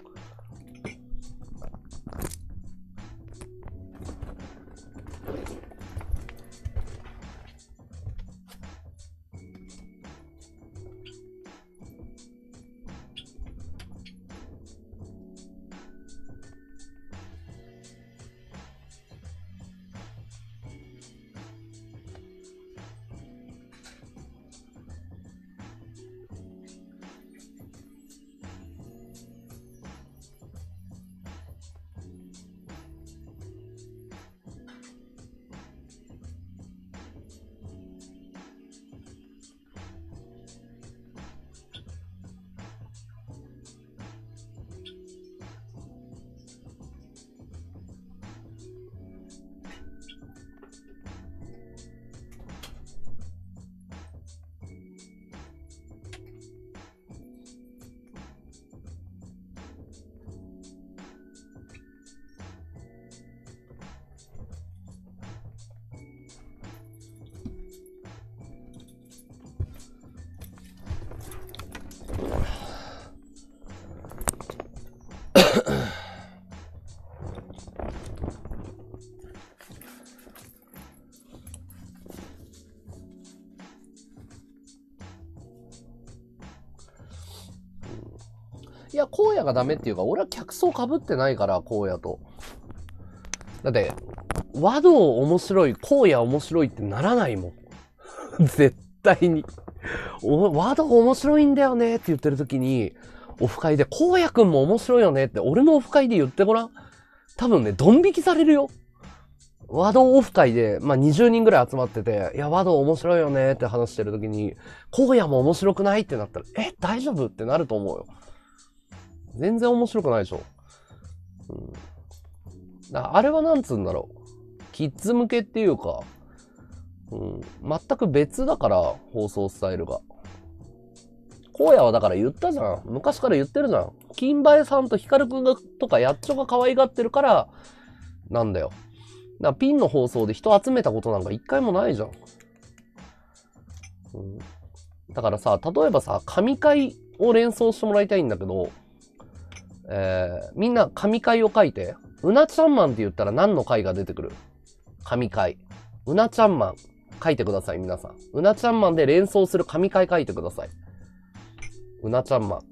いや、荒野がダメっていうか、俺は客層被ってないから、荒野と。だって、和道面白い、荒野面白いってならないもん。絶対に。お、和道面白いんだよねって言ってる時に、オフ会で、荒野くんも面白いよねって、俺のオフ会で言ってごらん。多分ね、ドン引きされるよ。和道オフ会で、まあ、にじゅうにんぐらい集まってて、いや、和道面白いよねって話してる時に、荒野も面白くないってなったら、え、大丈夫ってなると思うよ。全然面白くないでしょ。うん、だあれはなんつうんだろう。キッズ向けっていうか、うん、全く別だから、放送スタイルが。荒野はだから言ったじゃん。昔から言ってるじゃん。金馬江さんとヒカルくんがとかやっちょが可愛がってるから、なんだよ。だからピンの放送で人集めたことなんか一回もないじゃん。うん、だからさ、例えばさ、神回を連想してもらいたいんだけど、えー、みんな神回を書いて、うなちゃんマンって言ったら何の回が出てくる？神回。うなちゃんマン書いてください、皆さん。うなちゃんマンで連想する神回書いてください。うなちゃんマン。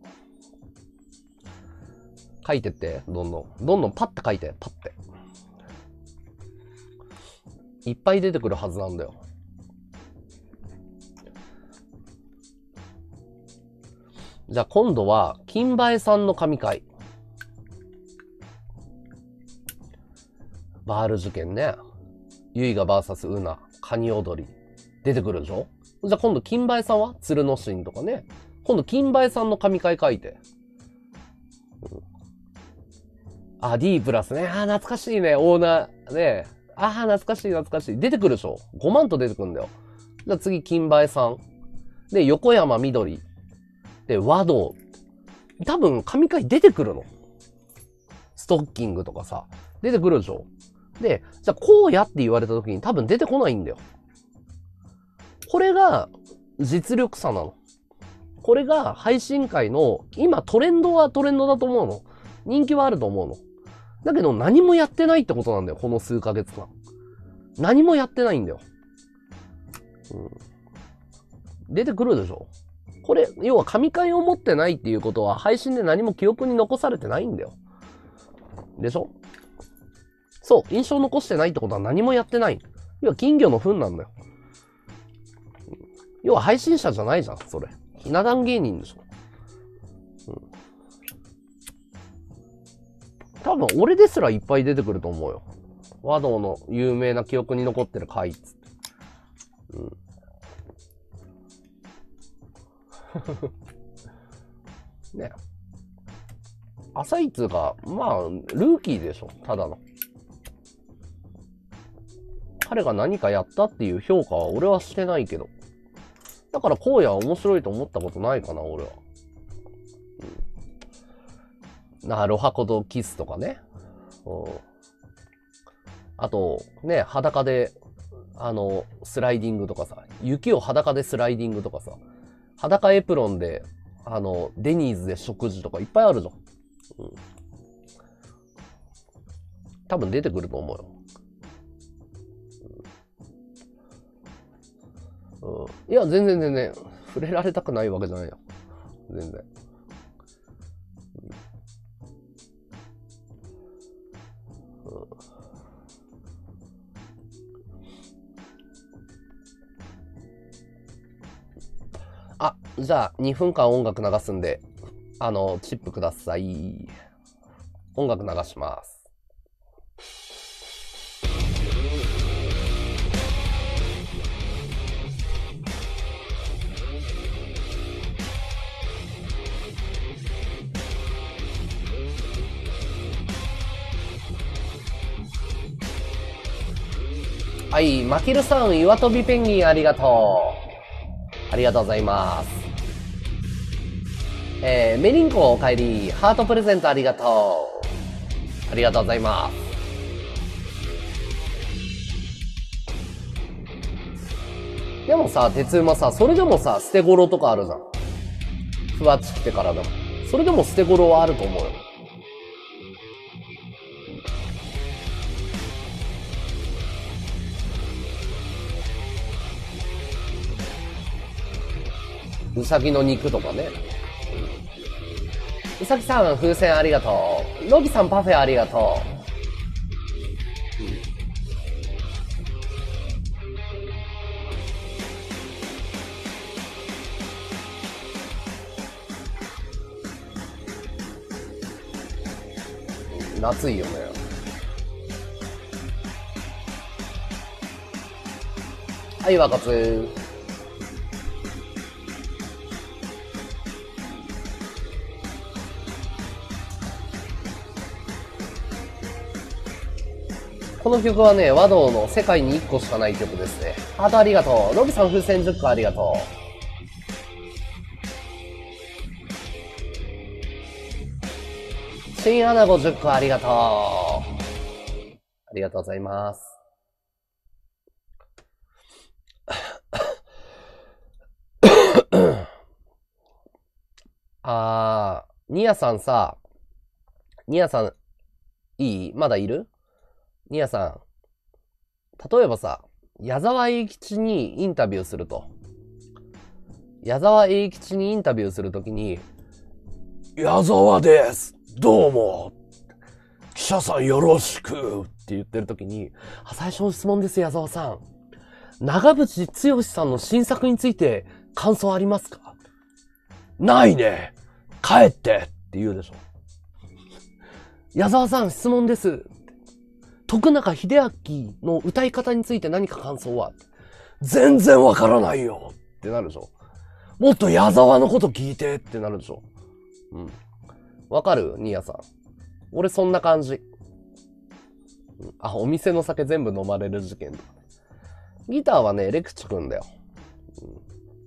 書いてって、どんどん。どんどんパッて書いて、パッて。いっぱい出てくるはずなんだよ。じゃあ今度は、金馬江さんの神回。バール事件ね。ユイガ ブイエス ウナ、カニ踊り。出てくるでしょ？じゃあ今度金馬江さんは鶴の神とかね。今度金馬江さんの神回書いて。うん、あ、D プラスね。あ、懐かしいね。オーナー。ね。あ、懐かしい懐かしい。出てくるでしょ？ ご 万と出てくるんだよ。じゃあ次金馬江さん。で、横山みどり。で、和道。多分神回出てくるの。ストッキングとかさ。出てくるでしょ？で、じゃあこうやって言われた時に多分出てこないんだよ。これが実力差なの。これが配信界の今トレンドはトレンドだと思うの。人気はあると思うの。だけど何もやってないってことなんだよ。この数ヶ月間。何もやってないんだよ。うん、出てくるでしょ。これ、要は神回を持ってないっていうことは配信で何も記憶に残されてないんだよ。でしょ？そう、印象残してないってことは何もやってない。要は金魚の糞なんだよ。要は配信者じゃないじゃん、それ。ひな壇芸人でしょ。うん、多分俺ですらいっぱい出てくると思うよ。 和道の有名な記憶に残ってる回っつって。うん。ね。朝一つうか、まあ、ルーキーでしょ、ただの。彼が何かやったっていう評価は俺はしてないけど。だから荒野は面白いと思ったことないかな、俺は。うん、な、ロハコとキスとかね。うん、あと、ね、裸で、あの、スライディングとかさ、雪を裸でスライディングとかさ、裸エプロンで、あの、デニーズで食事とかいっぱいあるじゃん。うん、多分出てくると思うよ。うん、いや、全然全然、触れられたくないわけじゃないよ。全然。うんうん、あ、じゃあ、にふんかん音楽流すんで、あの、チップください。音楽流します。はい、マキルさん、岩飛びペンギンありがとう。ありがとうございます。えー、メリンコお帰り、ハートプレゼントありがとう。ありがとうございます。でもさ、鉄馬さ、それでもさ、捨て頃とかあるじゃん。ふわっち来てからでも。それでも捨て頃はあると思うよ。うさぎの肉とかね。うさぎさん、風船ありがとう。ロビさん、パフェありがとう。夏いよね。はい、若津。この曲はね、和道の世界にいっこしかない曲ですね。ハートありがとう。ロビさん風船じゅっこありがとう。チンアナゴじゅっこありがとう。ありがとうございます。あー、ニアさんさ、ニアさん、いい？まだいる？ニアさん、例えばさ、矢沢永吉にインタビューすると。矢沢永吉にインタビューするときに、矢沢です。どうも。記者さんよろしくって言ってるときに、最初の質問です、矢沢さん。長渕剛さんの新作について感想ありますか？ないね。帰ってって言うでしょ。矢沢さん質問です。徳永英明の歌い方について何か感想は？全然わからないよってなるでしょ。もっと矢沢のこと聞いてってなるでしょ。うん。わかる？ニアさん。俺そんな感じ。あ、お店の酒全部飲まれる事件とか。ギターはね、レクチ君だよ。うん、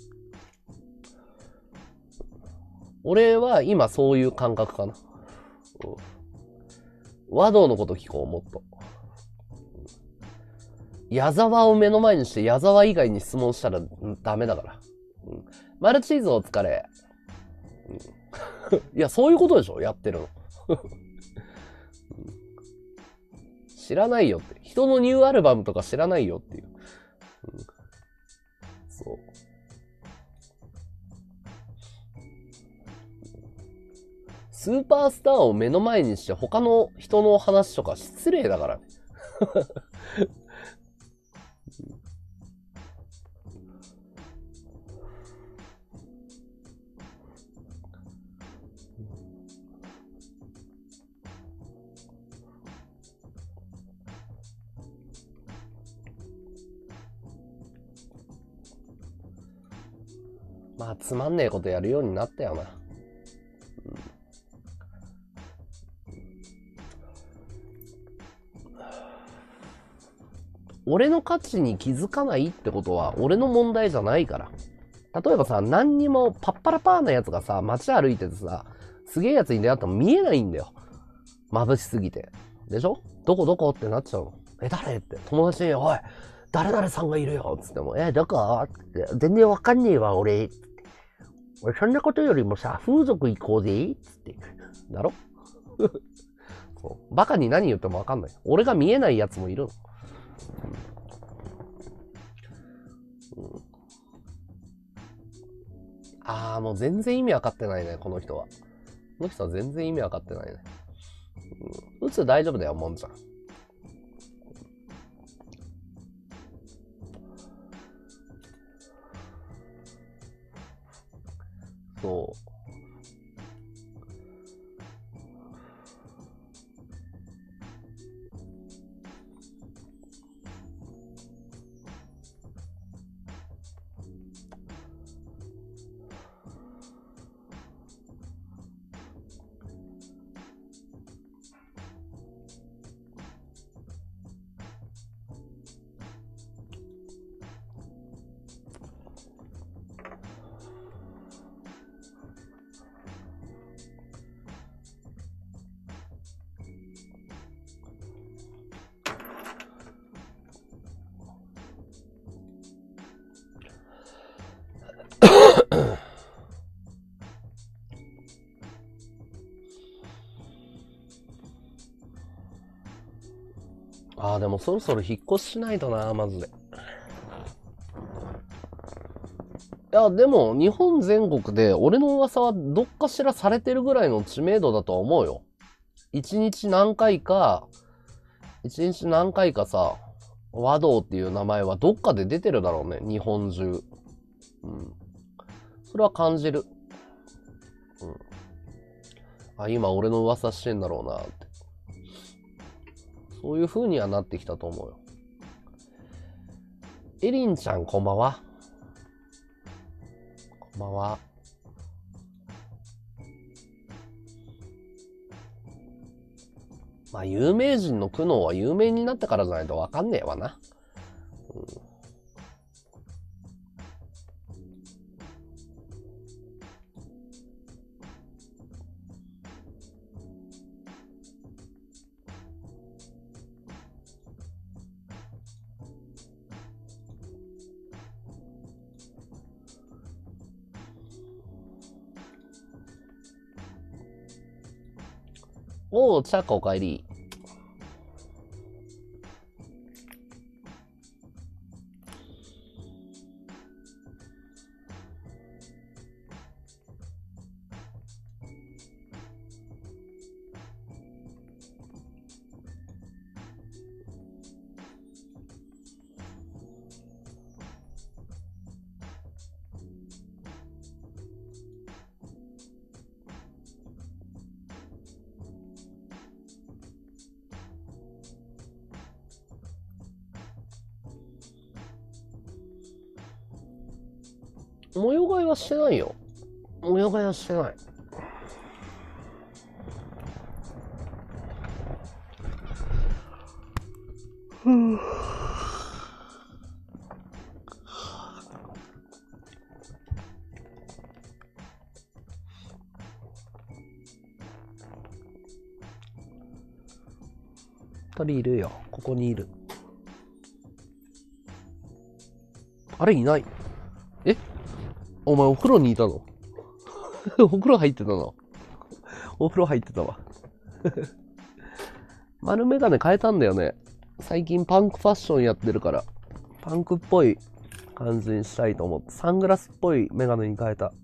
俺は今そういう感覚かな。うん、和道のこと聞こう、もっと。矢沢を目の前にして矢沢以外に質問したらダメだから。うん、マルチーズお疲れ。うん、いや、そういうことでしょ？やってるの。知らないよって。人のニューアルバムとか知らないよっていう。うん、そう。スーパースターを目の前にして他の人の話とか失礼だからね。 まあ、つまんねえことやるようになったよな。うん、俺の価値に気づかないってことは俺の問題じゃないから。例えばさ、何にもパッパラパーなやつがさ、街歩いててさ、すげえやつに出会っても見えないんだよ。眩しすぎて。でしょ？どこどこってなっちゃうの。え、誰って。友達に、おい、誰々さんがいるよっつっても、え、どこって。全然わかんねえわ、俺。俺、そんなことよりもさ、風俗行こうぜつって。だろそう。バカに何言ってもわかんない。俺が見えないやつもいるの。うん、あー、もう全然意味わかってないね、この人は。この人は全然意味わかってないね。うん、うつ大丈夫だよ、もんちゃん。そう。あー、でもそろそろ引っ越ししないとな、マジで。いや、でも、日本全国で俺の噂はどっかしらされてるぐらいの知名度だとは思うよ。一日何回か、一日何回かさ、和道っていう名前はどっかで出てるだろうね、日本中。うん。それは感じる。うん。あ、今俺の噂してんだろうなって。そういう風にはなってきたと思うよ。エリンちゃんこんばんは。こんばんは。まあ有名人の苦悩は有名になってからじゃないとわかんねえわな。うん、おう、チャッカおかえり。模様替えはしてないよ。模様替えはしてない。ふぅ。一人いるよ。ここにいる。あれいない。え？お前お風呂にいたの？お風呂入ってたの？お風呂入ってたわ。丸メガネ変えたんだよね。最近パンクファッションやってるから、パンクっぽい感じにしたいと思って、サングラスっぽいメガネに変えた。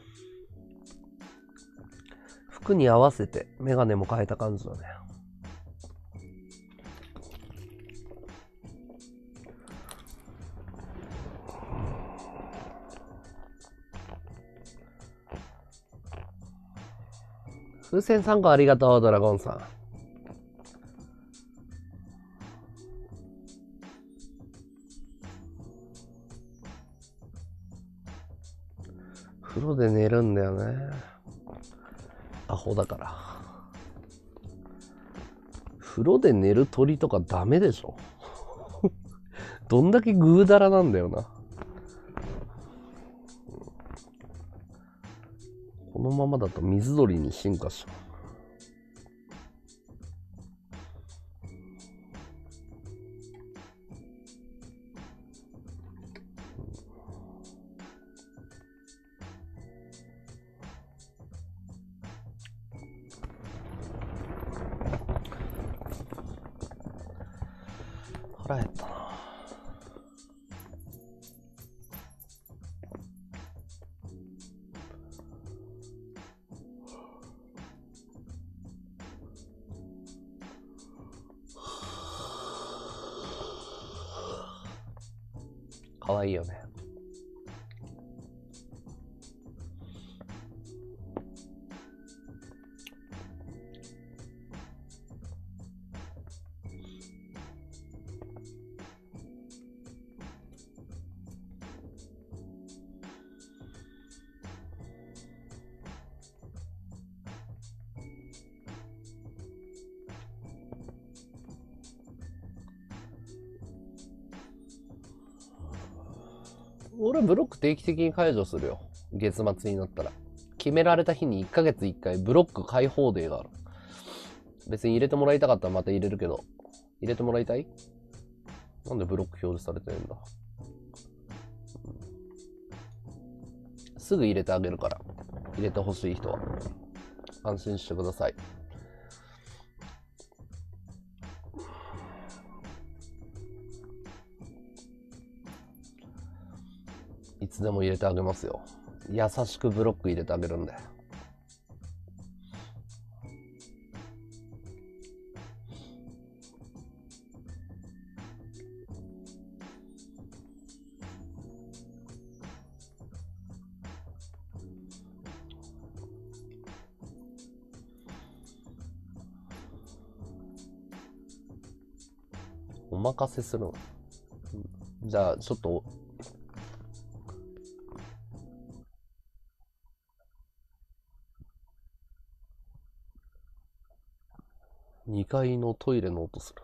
服に合わせてメガネも変えた感じだね。風船参加ありがとう、ドラゴンさん。 風呂で寝るんだよね。アホだから。風呂で寝る鳥とかダメでしょ。どんだけグーだらなんだよな。このままだと水鳥に進化しちゃう。腹減ったな。かわいいよね。俺ブロック定期的に解除するよ。月末になったら。決められた日にいっかげついっかいブロック解放デーがある。別に入れてもらいたかったらまた入れるけど。入れてもらいたい？なんでブロック表示されてるんだ。すぐ入れてあげるから。入れてほしい人は。安心してください。いつでも入れてあげますよ。優しくブロック入れてあげるんで。お任せするの。じゃあ、ちょっと、にかいのトイレの音する。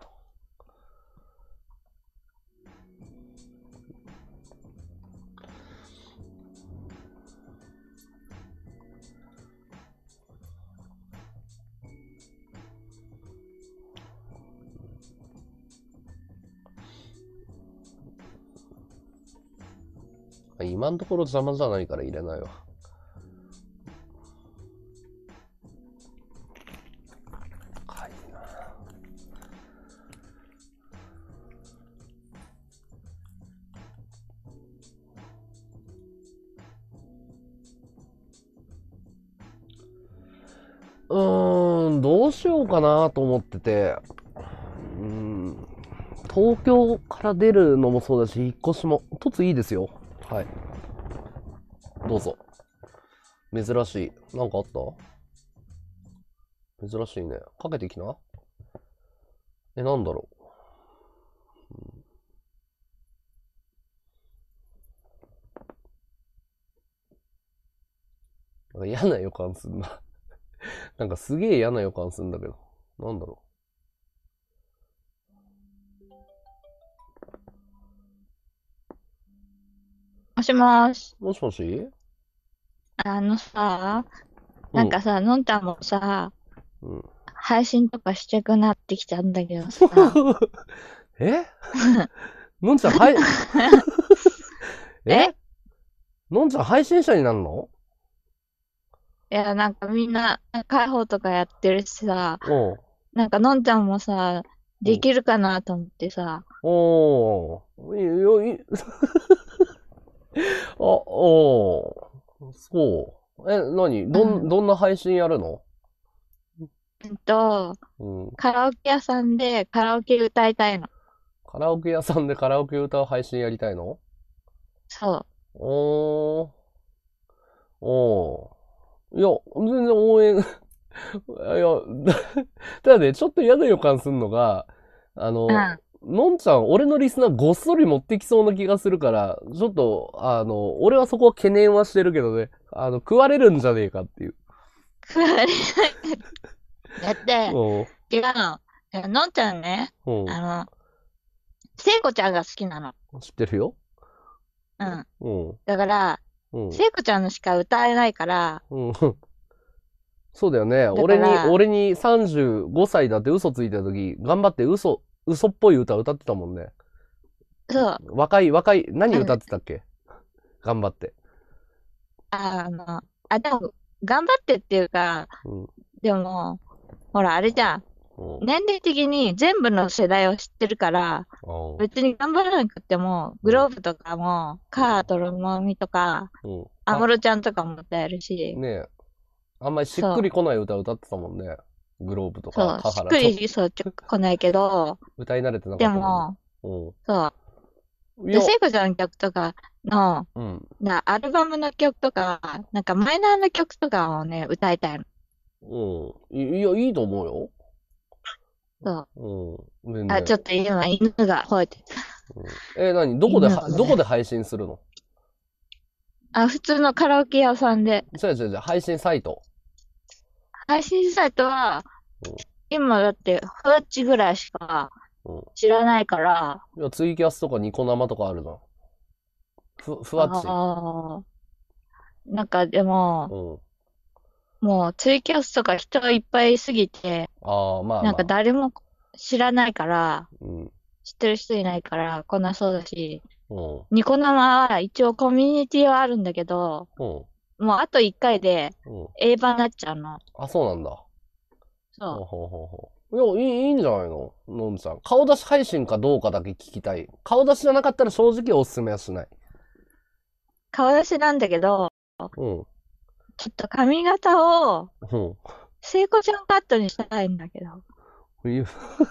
今のところ邪魔じゃないから入れないわ。かいな。うーん、どうしようかなと思ってて。うーん、東京から出るのもそうだし、引っ越しも。凸いいですよ。はい。どうぞ。珍しい。なんかあった？珍しいね。かけてきな。え、なんだろう。なんか嫌な予感すんな。なんかすげえ嫌な予感すんだけど。なんだろもしもーし。 う。もしもし？ あのさ、 うん。 なんかさ、のんちゃんもさ、 うん。 配信とかしてくなってきたんだけどさ。 えのんちゃん、はい、 ええのんちゃん配信者になるの？ いや、なんかみんな、開放とかやってるしさ、 うん。 なんかのんちゃんもさ、 うん。 できるかなと思ってさ。 おー。いいよ、いい。あ、おー。そう。え、何うどん、 ん。 どんな配信やるの？ うんと、 うん。 カラオケ屋さんでカラオケ歌いたいの。 カラオケ屋さんでカラオケ歌う配信やりたいの？ そおー。おー。いや、全然応援、いや、ただね、ちょっと嫌な予感するのが、あう。うの、 ん。 のんちゃん、俺のリスナーごっそり持ってきそうな気がするから、ちょっと、あの、俺はそこは懸念はしてるけどね。あの、食われるんじゃねえかっていう。 食われない。だって、 うん。 違うの。いやのんちゃんね、 うん。 あの、聖子ちゃんが好きなの。 知ってるよ。 うん。 うん。 だから、 うん。 聖子ちゃんのしか歌えないから、 うん。そうだよね。 だか俺に、 ら、 俺にさんじゅうごさいだって嘘ついてた時、頑張って嘘、嘘っぽい歌歌ってたもんね。 そう、 若い、若い、何あの、 歌ってたっけ？頑張って。 あの、あ、でも、頑張ってっていうか、 うん。 でも、ほら、あれじゃん。 うん。 年齢的に全部の世代を知ってるから、 ああ。 別に頑張らなくても、グうん。 ローブとかも、カートルモミとか、 うん。あ、 安室ちゃんとかも歌えるし、 ねえ。あんまりしっくそう、 りこない歌歌ってたもんね。グローブとか、 そう、 カしっハラと。 くり、そう、ちょ、来ないけど、 歌い慣れてなかったもんね。 でも、 うそう。 ん。いで、 や、 聖子ちゃんの曲とかの、 うん。 な、アルバムの曲とか、なんかマイナーな曲とかをね、歌いたいの。 うん。いいや、いいと思うよ。 そう。 うん。全あ、ち然。 ょっと今、犬が吠えてた。 うん、え、何どこでは、 犬がね。 どこで配信するの？ あ、普通のカラオケ屋さんで。 違う違う違う、配信サイト。 配信サイトは、 う今だって、ふわっちぐらいしかん。うん。 知らないから、 いや、ツイキャスとかニコ生とかあるな。ふ、ふわっち。 ああ、なんかでも、 うん。 もうツイキャスとか人いっぱいすぎて、 ああ、まあなんかまあ。 誰も知らないから、 うん。 知ってる人いないから来なそうだし、 うん。 ニコ生は一応コミュニティはあるんだけど、 うん。 もうあといっかいでうん。 映画になっちゃうの。 あ、そうなんだ。ほうそほうほうほう。いや、いい、いいんじゃないののんちゃん。顔出し配信かどうかだけ聞きたい。顔出しじゃなかったら正直おすすめはしない。 う。顔出しなんだけど、 うん。 ちょっと髪型をう聖子ちゃんカットにしたいんだけど。 ん。いや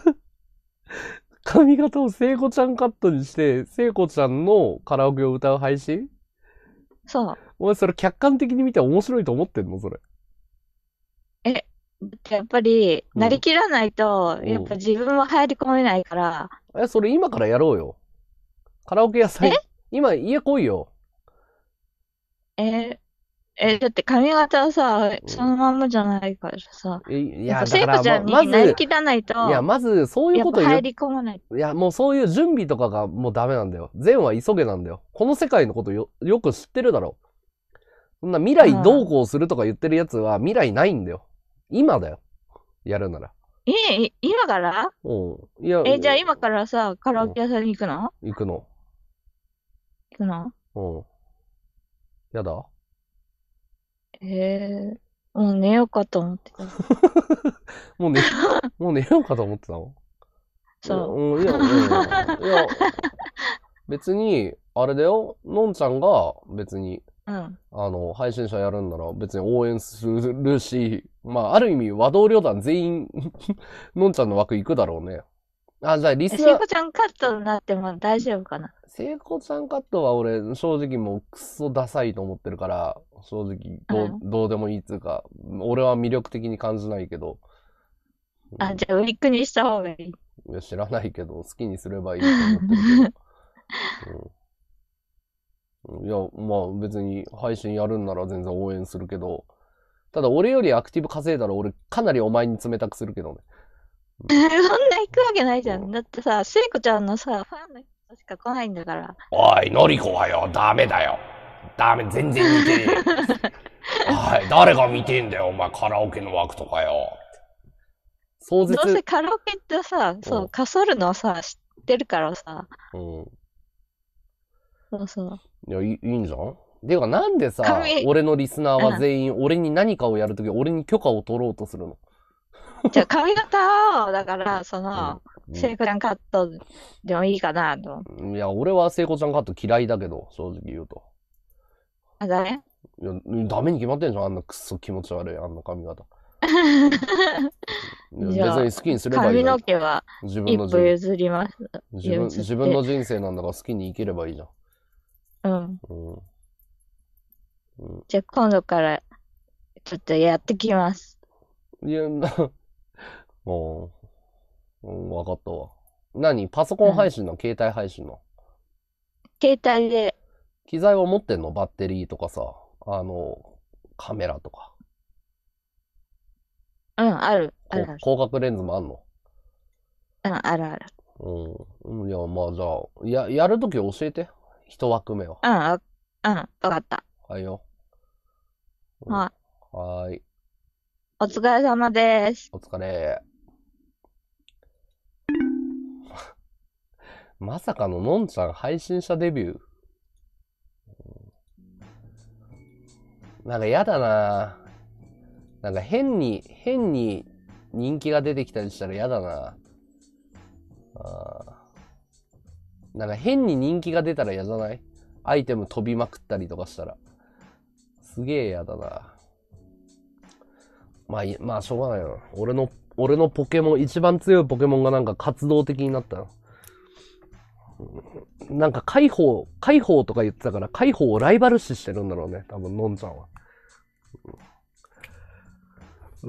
髪型を聖子ちゃんカットにして、聖子ちゃんのカラオケを歌う配信？ そう。 お前それ客観的に見て面白いと思ってんのそれ？ え、だってやっぱり、 うん。 なりきらないと、やっうん。 ぱ自分も入り込めないから、 え、それ今からやろうよ。カラオケ屋さん、 え今家来いよ。 え、え、だって髪型はさ、 うん。 そのまんまじゃないからさ、 えいや、 やっぱだから、ま、 聖子ちゃんまず、 になりきらないいや、 と、 まず、そういうこと言う、 やっぱ入り込まない。 いや、もうそういう準備とかがもうダメなんだよ。善は急げなんだよ。この世界のことよ、よく知ってるだろ。そんな未うん。 来どうこうするとか言ってるやつは未来ないんだよ。今だよ。やるなら。 え、い今からうん。いや、 え、じゃあ今からさ、カラオうん、 ケ屋さんに行くの行くの。 行くのうん。やだ。 えー、もう寝ようかと思ってた。 もうね、もう寝ようかと思ってたの？いや、 そうん、いや、うん。いや、別に、あれだよ。のんちゃんが別に、 う。うん。 あの、配信者やるんなら別に応援するし、まあ、ある意味和同僚団全員のんちゃんの枠行くだろうね。あ、じゃあリえ、 スナー、 聖子ちゃんカットになっても大丈夫かな？ 聖子ちゃんカットは俺、正直もうクソダサいと思ってるから、正直どう、 うん。 どうでもいいっつうか、俺は魅力的に感じないけど、 あ、じゃあウィッグにした方がいい。 いや知らないけど、好きにすればいいと思ってるけど、うん、いや、まあ別に配信やるんなら全然応援するけど、ただ俺よりアクティブ稼いだら俺かなりお前に冷たくするけどね。 そんな行くわけないじゃん。 うん。 だってさ、聖子ちゃんのさ、ファンの人しか来ないんだから。 おい、のりこはよ、ダメだよ。ダメ、全然似てねえ。おい、誰が見てんだよ、お前、カラオケの枠とかよ。 壮絶、 どうせカラオケってさ、そう、 うん、 かそるのさ、知ってるからさ、 うん。 そうそう。 いや、いい、いいんじゃん。ていうか、なんでさ、 髪、 俺のリスナーはうん。 全員、俺に何かをやるとき、俺に許可を取ろうとするの？ じゃあ髪型を、だから、そうん。 の、 う聖子ちゃんカットでもいいかなと。 ん。いや、俺は聖子ちゃんカット嫌いだけど、正直言うと。 あ、だね。 いや、ダメに決まってんじゃん、あんなくっそ気持ち悪い、あんな髪型。いや、 じゃあ、 別に好きにすればいい髪じゃん。 の毛は自分一歩の人、 譲ります。 自分、自分の譲って。 人生なんだから好きに生きればいいじゃん。 うん。 うん。うじゃあ今度からちょっとやってきます。 ん。いや、な、もう、うん、わかったわ。 何パソコン配信の、携帯配信の。 携帯で、 機材を持ってんの？バッテリーとかさ、あの、カメラとか。 うん、ある、あるある。 広角レンズもあんの？ うん、あるある。 うん。いや、まあじゃあ、や、やるとき教えて。一枠目は。 うん、あうん、わかった。 はいよ。うん、 はい。 はーい。 お疲れ様です。 お疲れ。まさかののんちゃん配信者デビュー。なんかやだな。なんか変に、変に人気が出てきたりしたらやだな。あーなんか変に人気が出たら嫌じゃない？アイテム飛びまくったりとかしたら。すげえ嫌だな。まあいい、まあしょうがないな。俺の、俺のポケモン、一番強いポケモンがなんか活動的になったな。なんか解放、解放とか言ってたから、解放をライバル視してるんだろうね。多分、のんちゃんは。うん。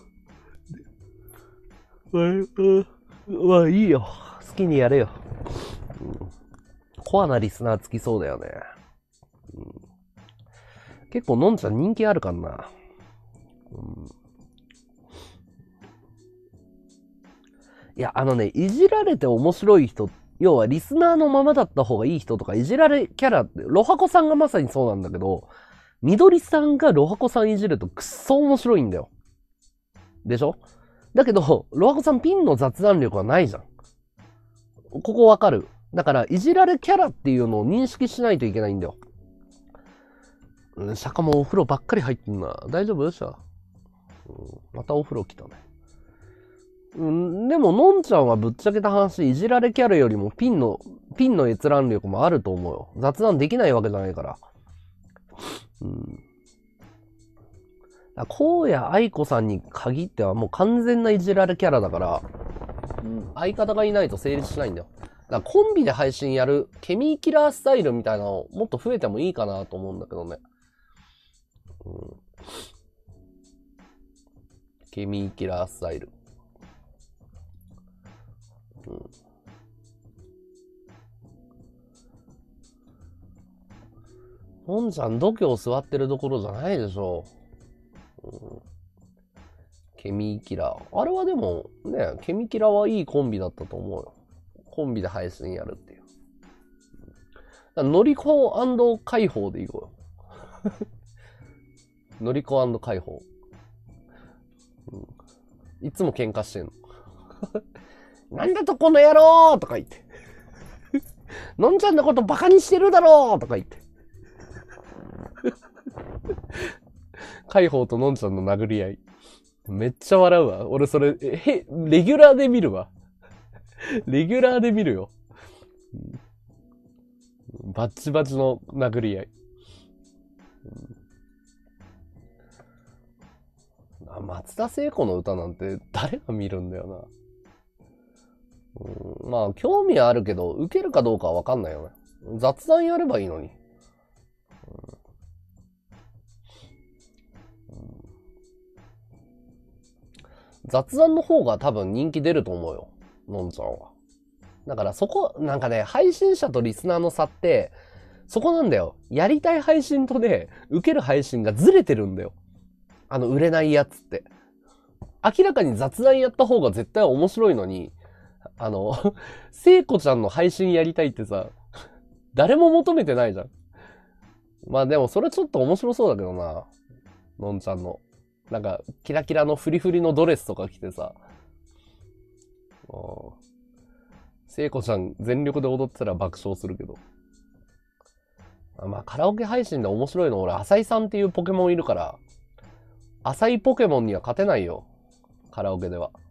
うん。まあいいよ。好きにやれよ。うん、コアなリスナーつきそうだよね。うん、結構のんちゃん人気あるかな。うん、いや、あのね、いじられて面白い人、要はリスナーのままだった方がいい人とか、いじられキャラって、ロハコさんがまさにそうなんだけど、みどりさんがロハコさんいじるとくっそ面白いんだよ。でしょ？だけど、ロハコさんピンの雑談力はないじゃん。ここわかる？だから、いじられキャラっていうのを認識しないといけないんだよ。うん、シャカもお風呂ばっかり入ってんな。大丈夫よっしゃ、うん。またお風呂来たね。うん、でも、のんちゃんはぶっちゃけた話、いじられキャラよりもピンの、ピンの閲覧力もあると思うよ。雑談できないわけじゃないから。うん。荒野愛子さんに限ってはもう完全ないじられキャラだから、うん、相方がいないと成立しないんだよ。だからコンビで配信やるケミーキラースタイルみたいなのもっと増えてもいいかなと思うんだけどね。うん、ケミーキラースタイル。うん。のんちゃん度胸座ってるところじゃないでしょ。うん、ケミーキラー。あれはでもね、ケミキラはいいコンビだったと思うよ。コンビで配信やるっていう。のりこ解放でいこうよ。のりこ解放、うん。いつも喧嘩してんの。なんだとこの野郎とか言って。のんちゃんのことバカにしてるだろうとか言って。解放とのんちゃんの殴り合い。めっちゃ笑うわ。俺それ、へ、レギュラーで見るわ。レギュラーで見るよ。バッチバチの殴り合い。うん、松田聖子の歌なんて誰が見るんだよな。うん、まあ、興味はあるけど、受けるかどうかはわかんないよね。雑談やればいいのに。うん、雑談の方が多分人気出ると思うよ。のんちゃんは。だからそこ、なんかね、配信者とリスナーの差って、そこなんだよ。やりたい配信とね、受ける配信がずれてるんだよ。あの、売れないやつって。明らかに雑談やった方が絶対面白いのに、あの、聖子ちゃんの配信やりたいってさ、誰も求めてないじゃん。まあでもそれちょっと面白そうだけどな。のんちゃんの。なんか、キラキラのフリフリのドレスとか着てさ。聖子ちゃん全力で踊ってたら爆笑するけど。まあカラオケ配信で面白いの俺、浅井さんっていうポケモンいるから、浅井ポケモンには勝てないよ。カラオケでは。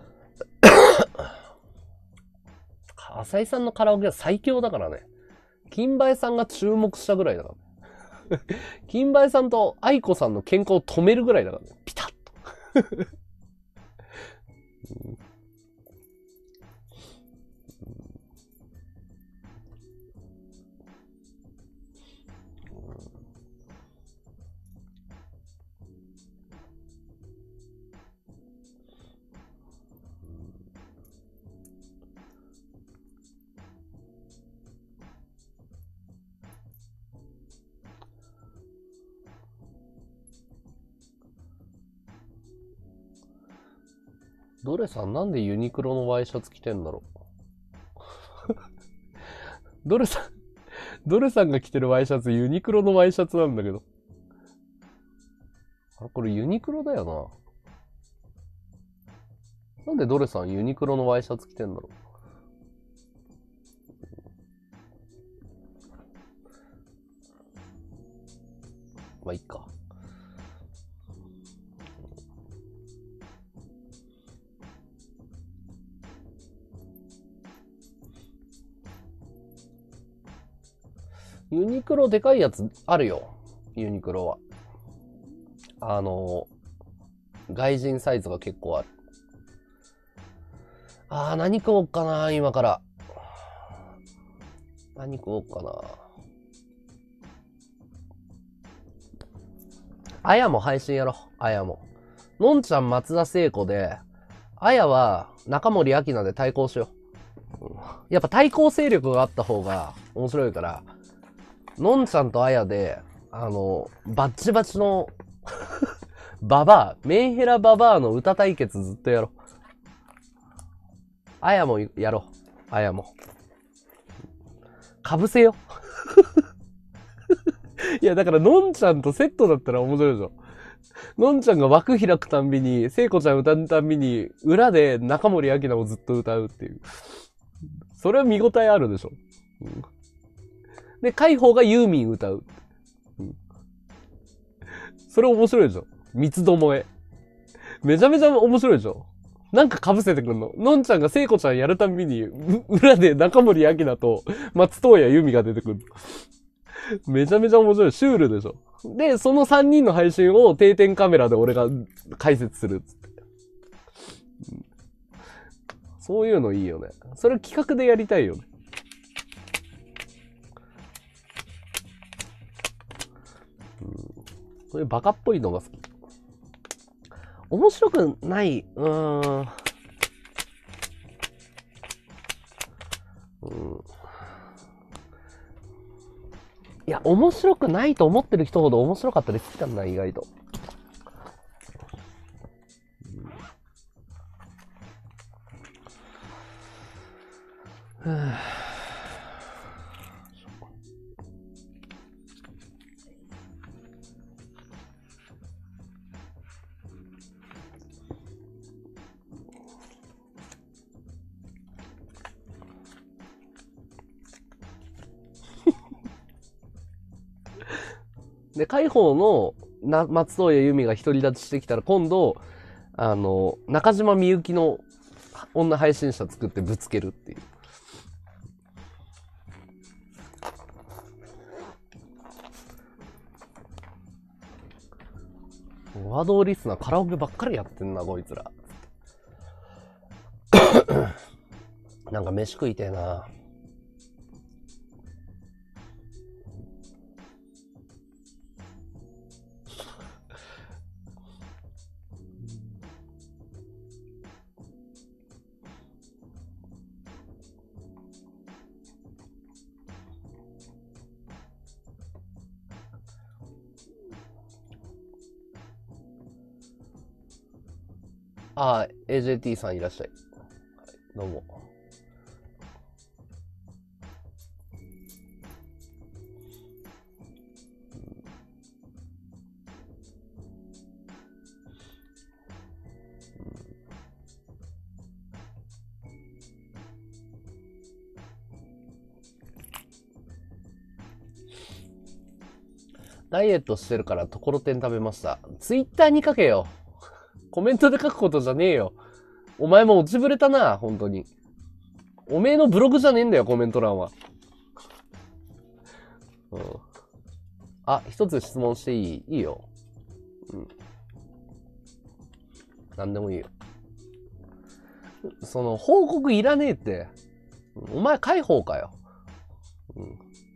浅井さんのカラオケは最強だからね。 金梅さんが注目したぐらいだから。金梅さんと愛子さんの喧嘩を止めるぐらいだからね。ピタッと。うんドレさんなんでユニクロのワイシャツ着てんだろう。ドレさん、ドレさんが着てるワイシャツユニクロのワイシャツなんだけど。あれこれユニクロだよな。なんでドレさんユニクロのワイシャツ着てんだろう。まあいいか。ユニクロでかいやつあるよ。ユニクロは。あの、外人サイズが結構ある。あー、何食おうかな、今から。何食おうかな。あやも配信やろ。あやも。のんちゃん松田聖子で、あやは中森明菜で対抗しよう。やっぱ対抗勢力があった方が面白いから、のんちゃんとあやで、あの、バッチバチの、ババア、メンヘラババアの歌対決ずっとやろう。あやもやろう。あやも。かぶせよ。いや、だから、のんちゃんとセットだったら面白いでしょ。のんちゃんが枠開くたんびに、聖子ちゃん歌うたんびに、裏で中森明菜をずっと歌うっていう。それは見応えあるでしょ。うん、で、海宝がユーミン歌う。うん、それ面白いでしょ。三つどもえ。めちゃめちゃ面白いでしょ。なんか被せてくんの。のんちゃんが聖子ちゃんやるたんびに、裏で中森明菜と松任谷由実が出てくる。めちゃめちゃ面白い。シュールでしょ。で、そのさんにんの配信を定点カメラで俺が解説するっつって。うん、そういうのいいよね。それ企画でやりたいよね。うん、そういうバカっぽいのが好き。面白くない、うーん。うん。いや、面白くないと思ってる人ほど面白かったり好きなんだ、意外と。うん、はぁで、海宝のな松任谷由実が独り立ちしてきたら今度、あの、中島みゆきの女配信者作ってぶつけるっていう。ワードリスナーカラオケばっかりやってんな、こいつら。なんか飯食いてえな。ああ、エージェーティー さんいらっしゃい。どうも。ダイエットしてるからところてん食べました。ツイッターに書けよ。コメントで書くことじゃねえよ。お前も落ちぶれたな、本当に。おめえのブログじゃねえんだよ、コメント欄は。 うん。あ、一つ質問していい？いいよ。うん。なんでもいいよ。その、報告いらねえって。お前、解放かよ。うん。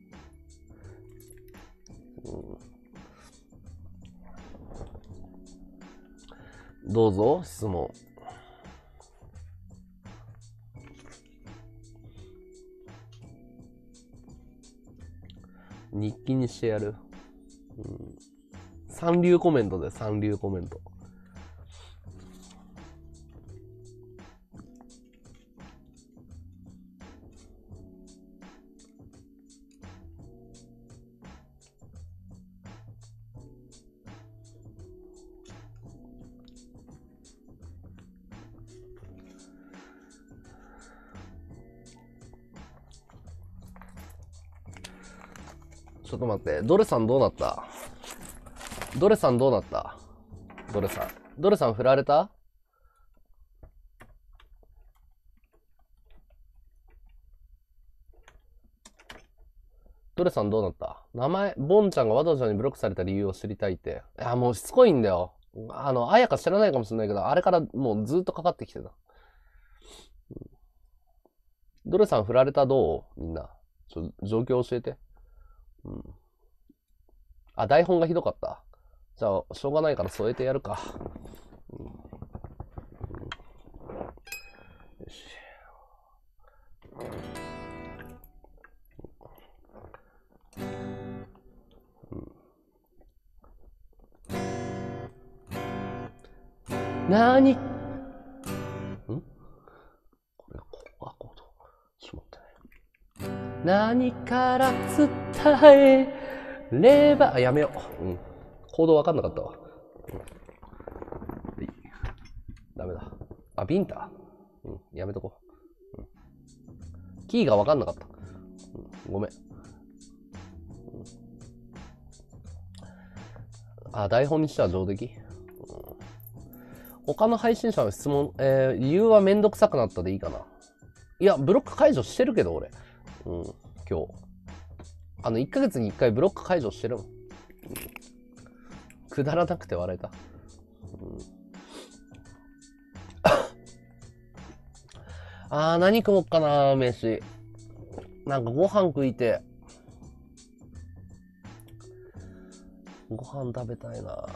うん、どうぞ、質問。日記にしてやる。うん、三流コメントで三流コメント。ちょっと待って。ドレさんどうなった？ドレさんどうなった？ドレさん。ドレさん振られた？ドレさんどうなった？名前、ボンちゃんがワドちゃんにブロックされた理由を知りたいって。いや、もうしつこいんだよ。あの、あやか知らないかもしれないけど、あれからもうずっとかかってきてた。ドレさん振られた？どう？みんな。ちょ、状況教えて。うん。あ、台本がひどかった。じゃあ、しょうがないから添えてやるか。うん、よし。うん、なーに？ん？これ、こう、あ、こうと。しまったね。何から伝えれば、あ、やめよう。うん。コードわかんなかったわ。うん、ダメだ。あ、ビンタ？うん、やめとこう。うん、キーがわかんなかった。うん、ごめん。うん、あ、台本にしては上出来？うん、他の配信者の質問、えー、理由はめんどくさくなったでいいかな。いや、ブロック解除してるけど、俺。うん、今日。あの、いっかげつにいっかいブロック解除してるもん。うん、くだらなくて笑えた。うん、あー、何食おっかな、飯。なんかご飯食いて。ご飯食べたいな。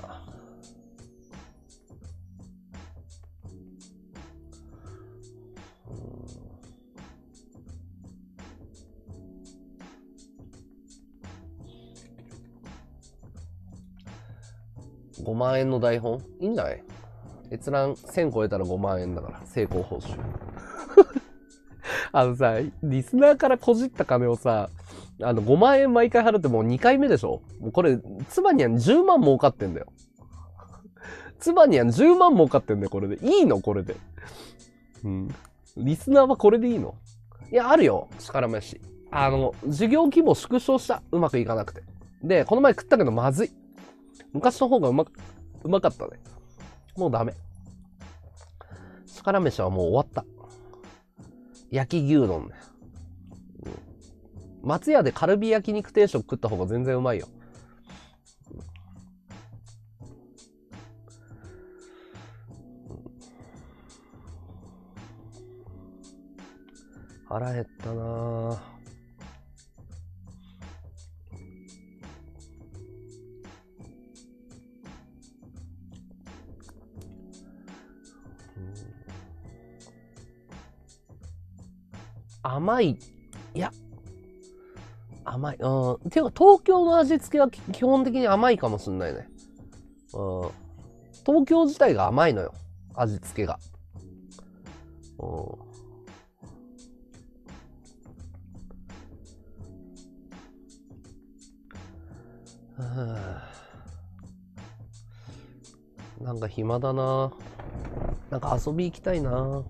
ごまん円の台本いいんじゃない？閲覧せん超えたらごまん円だから、成功報酬。あのさ、リスナーからこじった金をさ、あのごまん円毎回払ってもうにかいめでしょ？もうこれ、妻にはじゅうまん儲かってんだよ。妻にはじゅうまん儲かってんだよ、これで。いいの？これで。うん。リスナーはこれでいいの？いや、あるよ、力飯。あの、事業規模縮小した。うまくいかなくて。で、この前食ったけどまずい。昔の方がうま、うまかったね。もうダメ。力飯はもう終わった。焼き牛丼ね。うん、松屋でカルビ焼肉定食食った方が全然うまいよ。腹減ったなぁ。甘い。いや、甘い。うん。ていうか、東京の味付けは基本的に甘いかもしんないね。うん。東京自体が甘いのよ。味付けが。うん。なんか暇だな。なんか遊び行きたいな。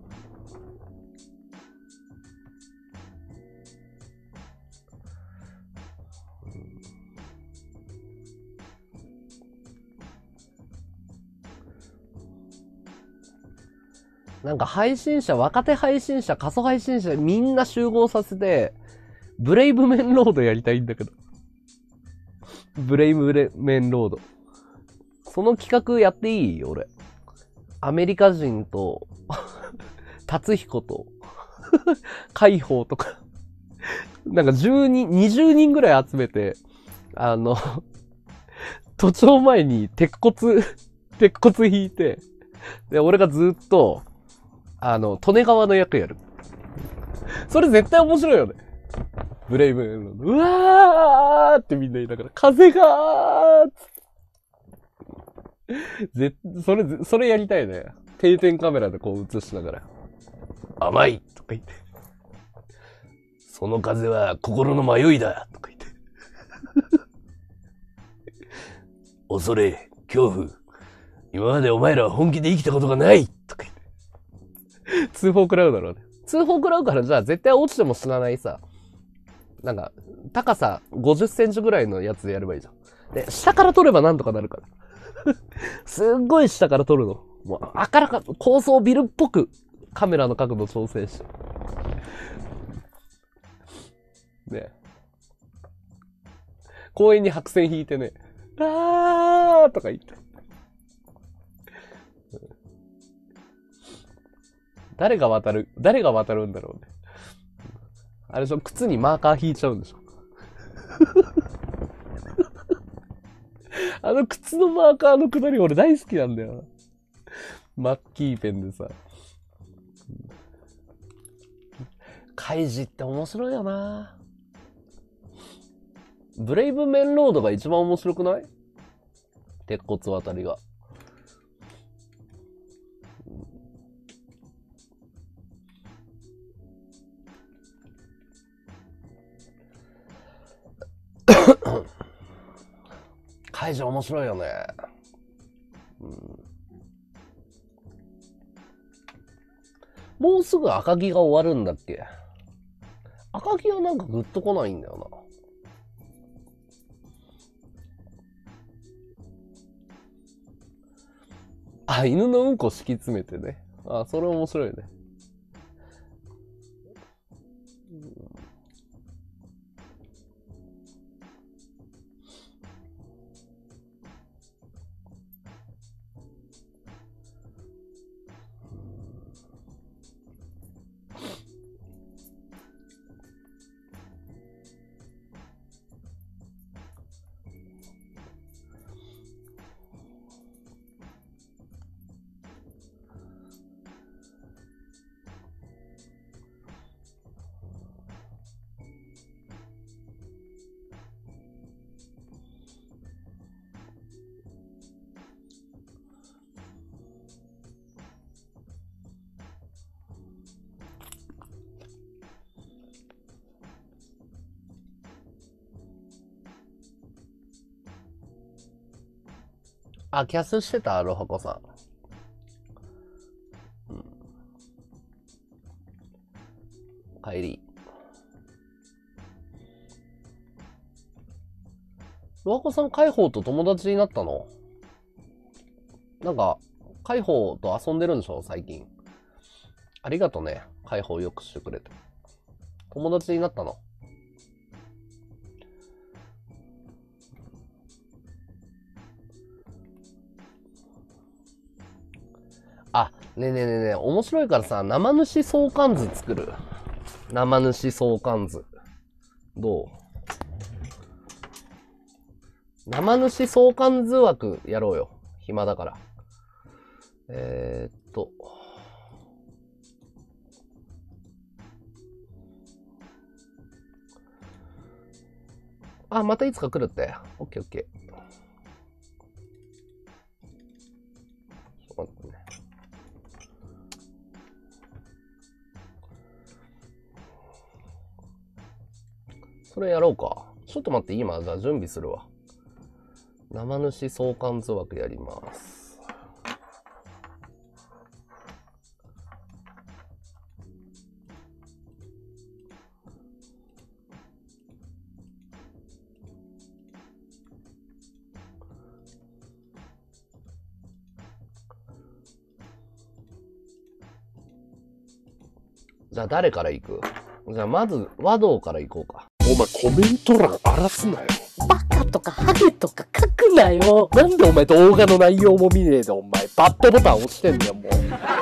なんか配信者、若手配信者、過疎配信者みんな集合させて、ブレイブメンロードやりたいんだけど。 ブレイムメンロード。その企画やっていい？俺。アメリカ人と、達彦と、海宝とか、なんかじゅうにん、にじゅうにんぐらい集めて、あの、都庁前に鉄骨、鉄骨引いて、で、俺がずっと、あの、利根川の役やる。それ絶対面白いよね。ブレイブメンロード。うわーってみんな言いながら、風がーっつって。ぜ、それ、それやりたいね。定点カメラでこう映しながら。 甘い。 とか言って。 その風は心の迷いだ。 とか言って。 恐れ、恐怖。今までお前らは本気で生きたことがない。とか言って。通報食らうだろうね。通報食らうからじゃあ絶対落ちても死なないさ。なんか、高さごじゅっセンチぐらいのやつでやればいいじゃん。で、下から撮ればなんとかなるから。すっごい下から撮るの。もう、あからか、高層ビルっぽくカメラの角度調整して。ね。公園に白線引いてね、あーとか言って。誰が渡る、誰が渡るんだろうね。あれでしょ、靴にマーカー引いちゃうんでしょ。あの靴のマーカーのくだり俺大好きなんだよ。マッキーペンでさ。カイジって面白いよな。ブレイブメンロードが一番面白くない？鉄骨渡りが。カイジ面白いよね。うん、もうすぐ赤城が終わるんだっけ？赤城はなんかグッと来ないんだよな。あ、犬のうんこ敷き詰めてね。あ、それ面白いね。あ、キャスしてたロハコさん。うん。帰り。ロハコさん、カイホウと友達になったの？なんか、カイホウと遊んでるんでしょ最近。ありがとね。カイホウよくしてくれて。友達になったの？あ、ねえねえねえねえ、面白いからさ、生主相関図作る。生主相関図。どう？生主相関図枠やろうよ。暇だから。えー、っと。あ、またいつか来るって。オッケーオッケー。ちょっと待ってね。それやろうか。ちょっと待って、今、じゃあ準備するわ。生主相関図枠やります。じゃあ誰から行く？じゃあまず和道から行こうか。 お前コメント欄荒らすなよ。バカとかハゲとか書くなよ。 なんでお前動画の内容も見ねえでお前バッドボタン押してんだよもう。